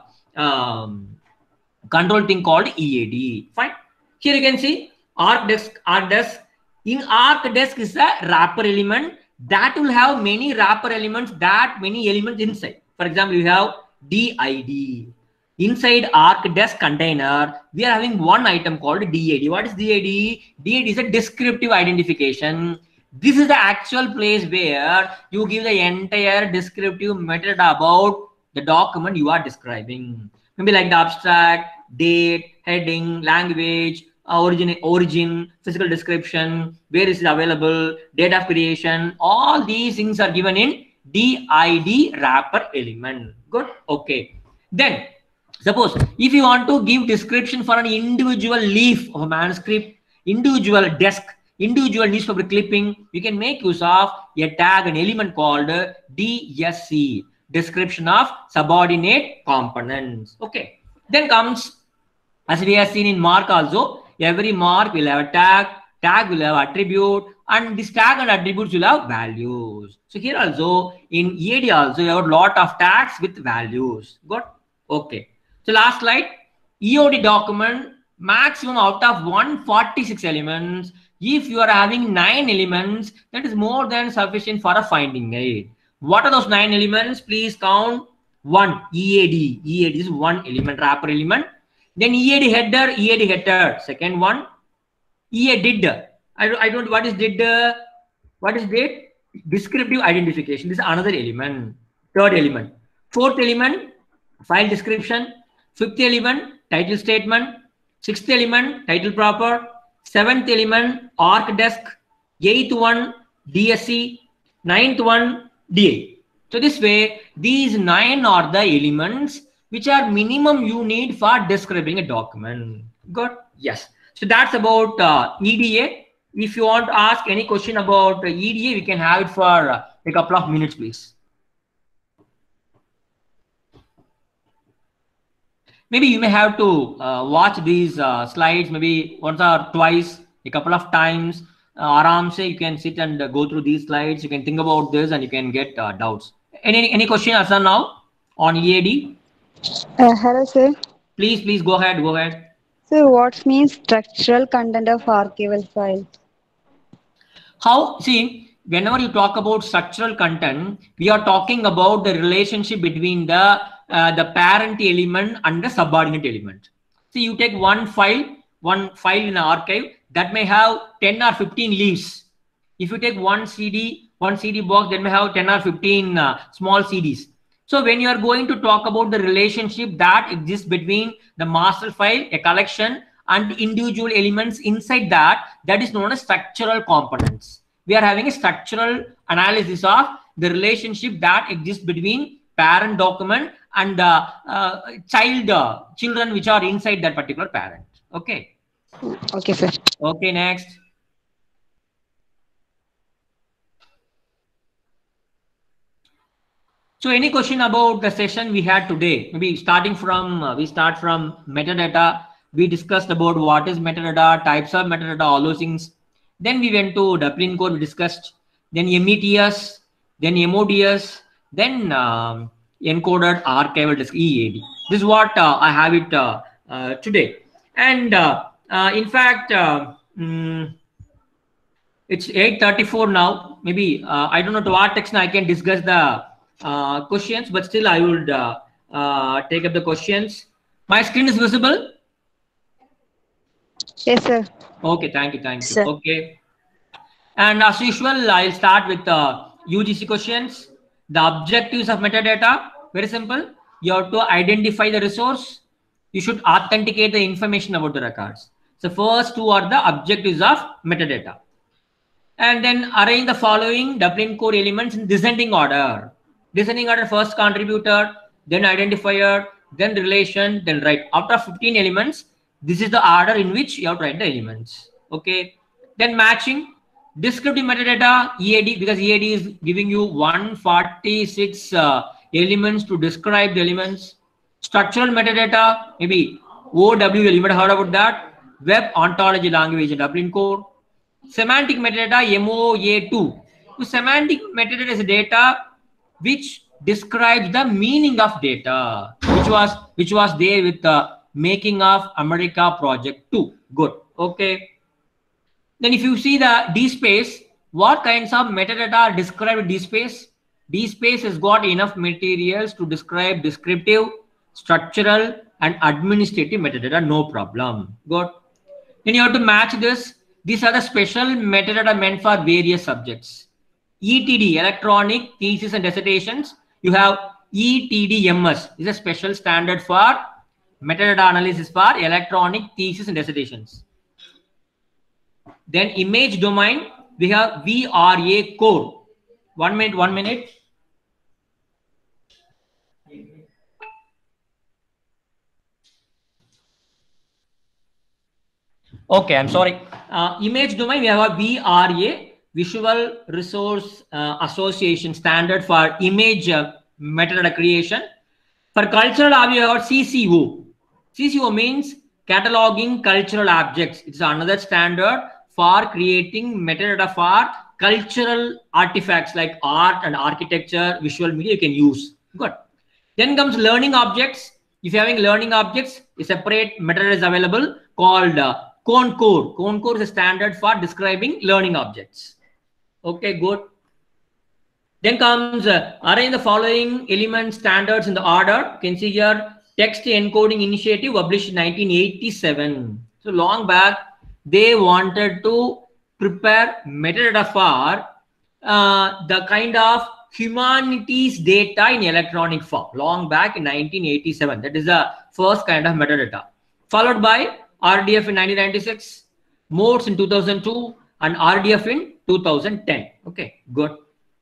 um, control thing called E A D. Fine. Here you can see ArcDesk. ArcDesk. In ArcDesk is a wrapper element that will have many wrapper elements, that many elements inside. For example, you have D I D. Inside ArcDesk container, we are having one item called D I D. What is D I D? D I D is a descriptive identification. This is the actual place where you give the entire descriptive method about the document you are describing. Maybe like the abstract, date, heading, language, origin, origin, physical description, where is it available, date of creation. All these things are given in D I D wrapper element. Good. Okay. Then suppose if you want to give description for an individual leaf of a manuscript, individual desk, individual newspaper clipping, you can make use of a tag, an element called D S C, description of subordinate components. Okay. Then comes, as we have seen in mark also, every mark will have a tag, tag will have attribute, and this tag and attributes will have values. So here also in E A D also you have a lot of tags with values. Got? Okay. So last slide, E O D document maximum out of one hundred forty-six elements. If you are having nine elements, that is more than sufficient for a finding aid. What are those nine elements? Please count. One, E A D. E A D is one element, wrapper element. Then E A D header, E A D header. Second one, E A D. I don't, I don't, what is did? What is did? Descriptive identification. This is another element. Third element. Fourth element, file description. Fifth element, title statement. Sixth element, title proper. Seventh element, arc desk. Eighth one, D S C. Ninth one, D A. So this way, these nine are the elements which are minimum you need for describing a document. Good? Yes. So that's about uh, E D A. If you want to ask any question about uh, E D A, we can have it for uh, a couple of minutes, please. Maybe you may have to uh, watch these uh, slides maybe once or twice, a couple of times. Uh, Aram say you can sit and uh, go through these slides. You can think about this and you can get uh, doubts. Any any question, Asan, now on E A D? Uh, hello, sir. Please, please go ahead. Go ahead. So, what means structural content of archival files? How, see, whenever you talk about structural content, we are talking about the relationship between the uh, the parent element and the subordinate element. See, you take one file, one file in an archive that may have ten or fifteen leaves. If you take one C D, one C D box, that may have ten or fifteen uh, small C Ds. So when you are going to talk about the relationship that exists between the master file, a collection, and individual elements inside that, that is known as structural components. We are having a structural analysis of the relationship that exists between parent document and uh, uh, child uh, children which are inside that particular parent. Okay. Okay, sir. Okay, next. So any question about the session we had today? Maybe starting from, uh, we start from metadata. We discussed about what is metadata, types of metadata, all those things. Then we went to Dublin Core, we discussed. Then M E T S, then M O D S, then um, encoded archival disk, E A D. This is what uh, I have it uh, uh, today. And uh, uh, in fact, uh, mm, it's eight thirty-four now. Maybe, uh, I don't know to what extent I can discuss the uh, questions, but still I would uh, uh, take up the questions. My screen is visible? Yes, sir. Okay, thank you, thank you. Sir. Okay. And as usual, I'll start with uh, U G C questions. The objectives of metadata, very simple. You have to identify the resource. You should authenticate the information about the records. So first two are the objectives of metadata. And then arrange the following Dublin Core elements in descending order. Descending order, first contributor, then identifier, then relation, then write. After fifteen elements, this is the order in which you have to write the elements. Okay. Then matching. Descriptive metadata, E A D, because E A D is giving you one hundred forty-six uh, elements to describe the elements. Structural metadata, maybe O W L, you might have heard about that. Web Ontology Language in Dublin Core. Semantic metadata, M O A two. So semantic metadata is data which describes the meaning of data, which was which was there with the making of America Project two. Good. Okay. Then if you see the D space, what kinds of metadata are described in D space? D space has got enough materials to describe descriptive, structural, and administrative metadata, no problem. Good. Then you have to match this. These are the special metadata meant for various subjects. E T D, electronic thesis and dissertations. You have E T D M S, is a special standard for metadata analysis for electronic thesis and dissertations. Then image domain, we have V R A core. One minute, one minute. Okay, I'm sorry. Uh, image domain, we have a V R A, Visual Resource uh, Association standard for image uh, metadata creation. For cultural object, you have C C O. C C O means cataloging cultural objects. It's another standard for creating metadata for cultural artifacts like art and architecture, visual media you can use. Good. Then comes learning objects. If you're having learning objects, a separate metadata is available called uh, Concord. Concord is a standard for describing learning objects. Okay, good. Then comes uh, arrange the following element standards in the order. You can see here text encoding initiative published in nineteen eighty-seven. So long back, they wanted to prepare metadata for uh, the kind of humanities data in electronic form. Long back in nineteen eighty-seven. That is the first kind of metadata. Followed by R D F in nineteen ninety-six, modes in two thousand two, and R D F in two thousand ten. Okay, good.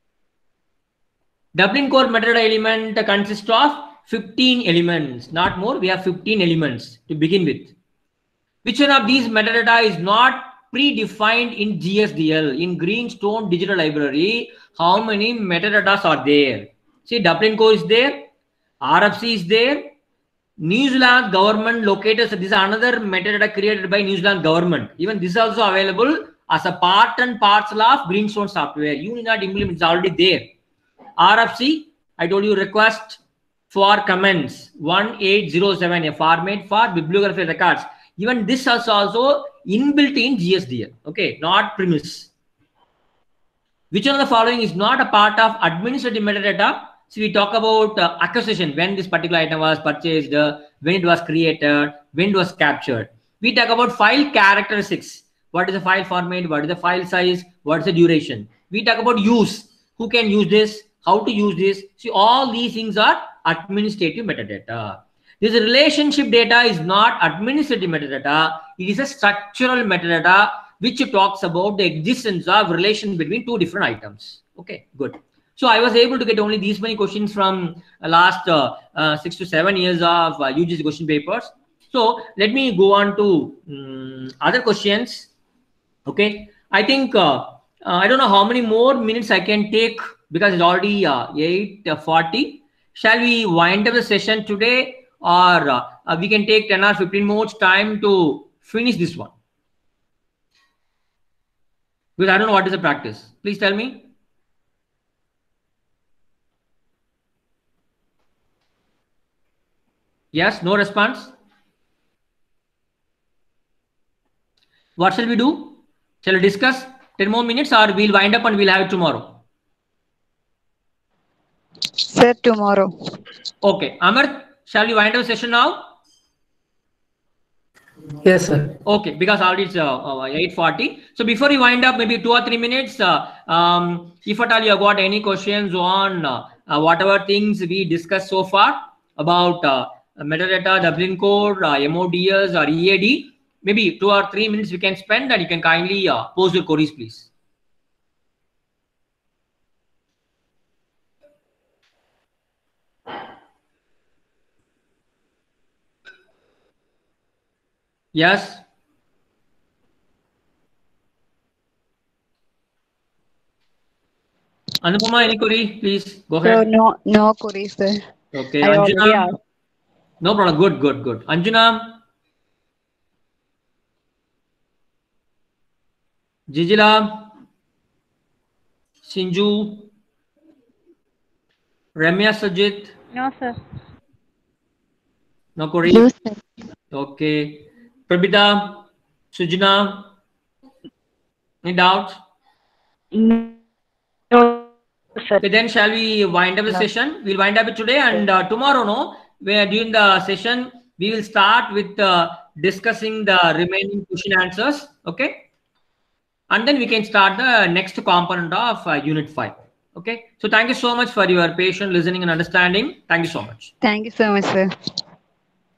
Dublin Core metadata element consists of fifteen elements, not more. We have fifteen elements to begin with. Which one of these metadata is not predefined in G S D L? In Greenstone Digital Library, how many metadatas are there? See, Dublin Core is there, R F C is there, New Zealand government locators. This is another metadata created by New Zealand government. Even this is also available as a part and parcel of Greenstone software. You need not implement, it's already there. R F C, I told you, request for comments one eight zero seven, a format for bibliography records. Even this is also inbuilt in G S D L. Okay, not premise. Which one of the following is not a part of administrative metadata? So we talk about uh, acquisition, when this particular item was purchased, uh, when it was created, when it was captured. We talk about file characteristics. What is the file format? What is the file size? What is the duration? We talk about use. Who can use this? How to use this? See, all these things are administrative metadata. This relationship data is not administrative metadata. It is a structural metadata which talks about the existence of relation between two different items. Okay, good. So I was able to get only these many questions from uh, last uh, uh, six to seven years of uh, U G C question papers. So let me go on to um, other questions. Okay, I think uh, uh, I don't know how many more minutes I can take because it's already uh, eight forty. Shall we wind up the session today, or uh, uh, we can take ten or fifteen more time to finish this one? Because I don't know what is the practice. Please tell me. Yes, no response. What shall we do? Shall we discuss ten more minutes, or we'll wind up and we'll have it tomorrow? Sir, tomorrow. Okay. Amar, shall we wind up the session now? Yes, sir. Okay, because already it's uh, uh, eight forty. So before we wind up, maybe two or three minutes, uh, um, if at all you have got any questions on uh, uh, whatever things we discussed so far about uh, metadata, Dublin Core, uh, M O D S or E A D, maybe two or three minutes we can spend, and you can kindly uh, pose your queries, please. Yes. Anupama, any query, please go ahead. So no, no queries, sir. Okay, I already Anjuna. asked. No problem. Good, good, good. Anjuna, Jijila, Sinju, Ramya Sajit. No, sir. No query. No, sir. Okay. Prabita, Sujana, any doubts? No, sir. Okay, then shall we wind up the No. session? We'll wind up it today, and uh, tomorrow, no, where during the session we will start with uh, discussing the remaining question answers. Okay, and then we can start the next component of uh, unit five. Okay, so thank you so much for your patient listening and understanding. Thank you so much. Thank you so much, sir.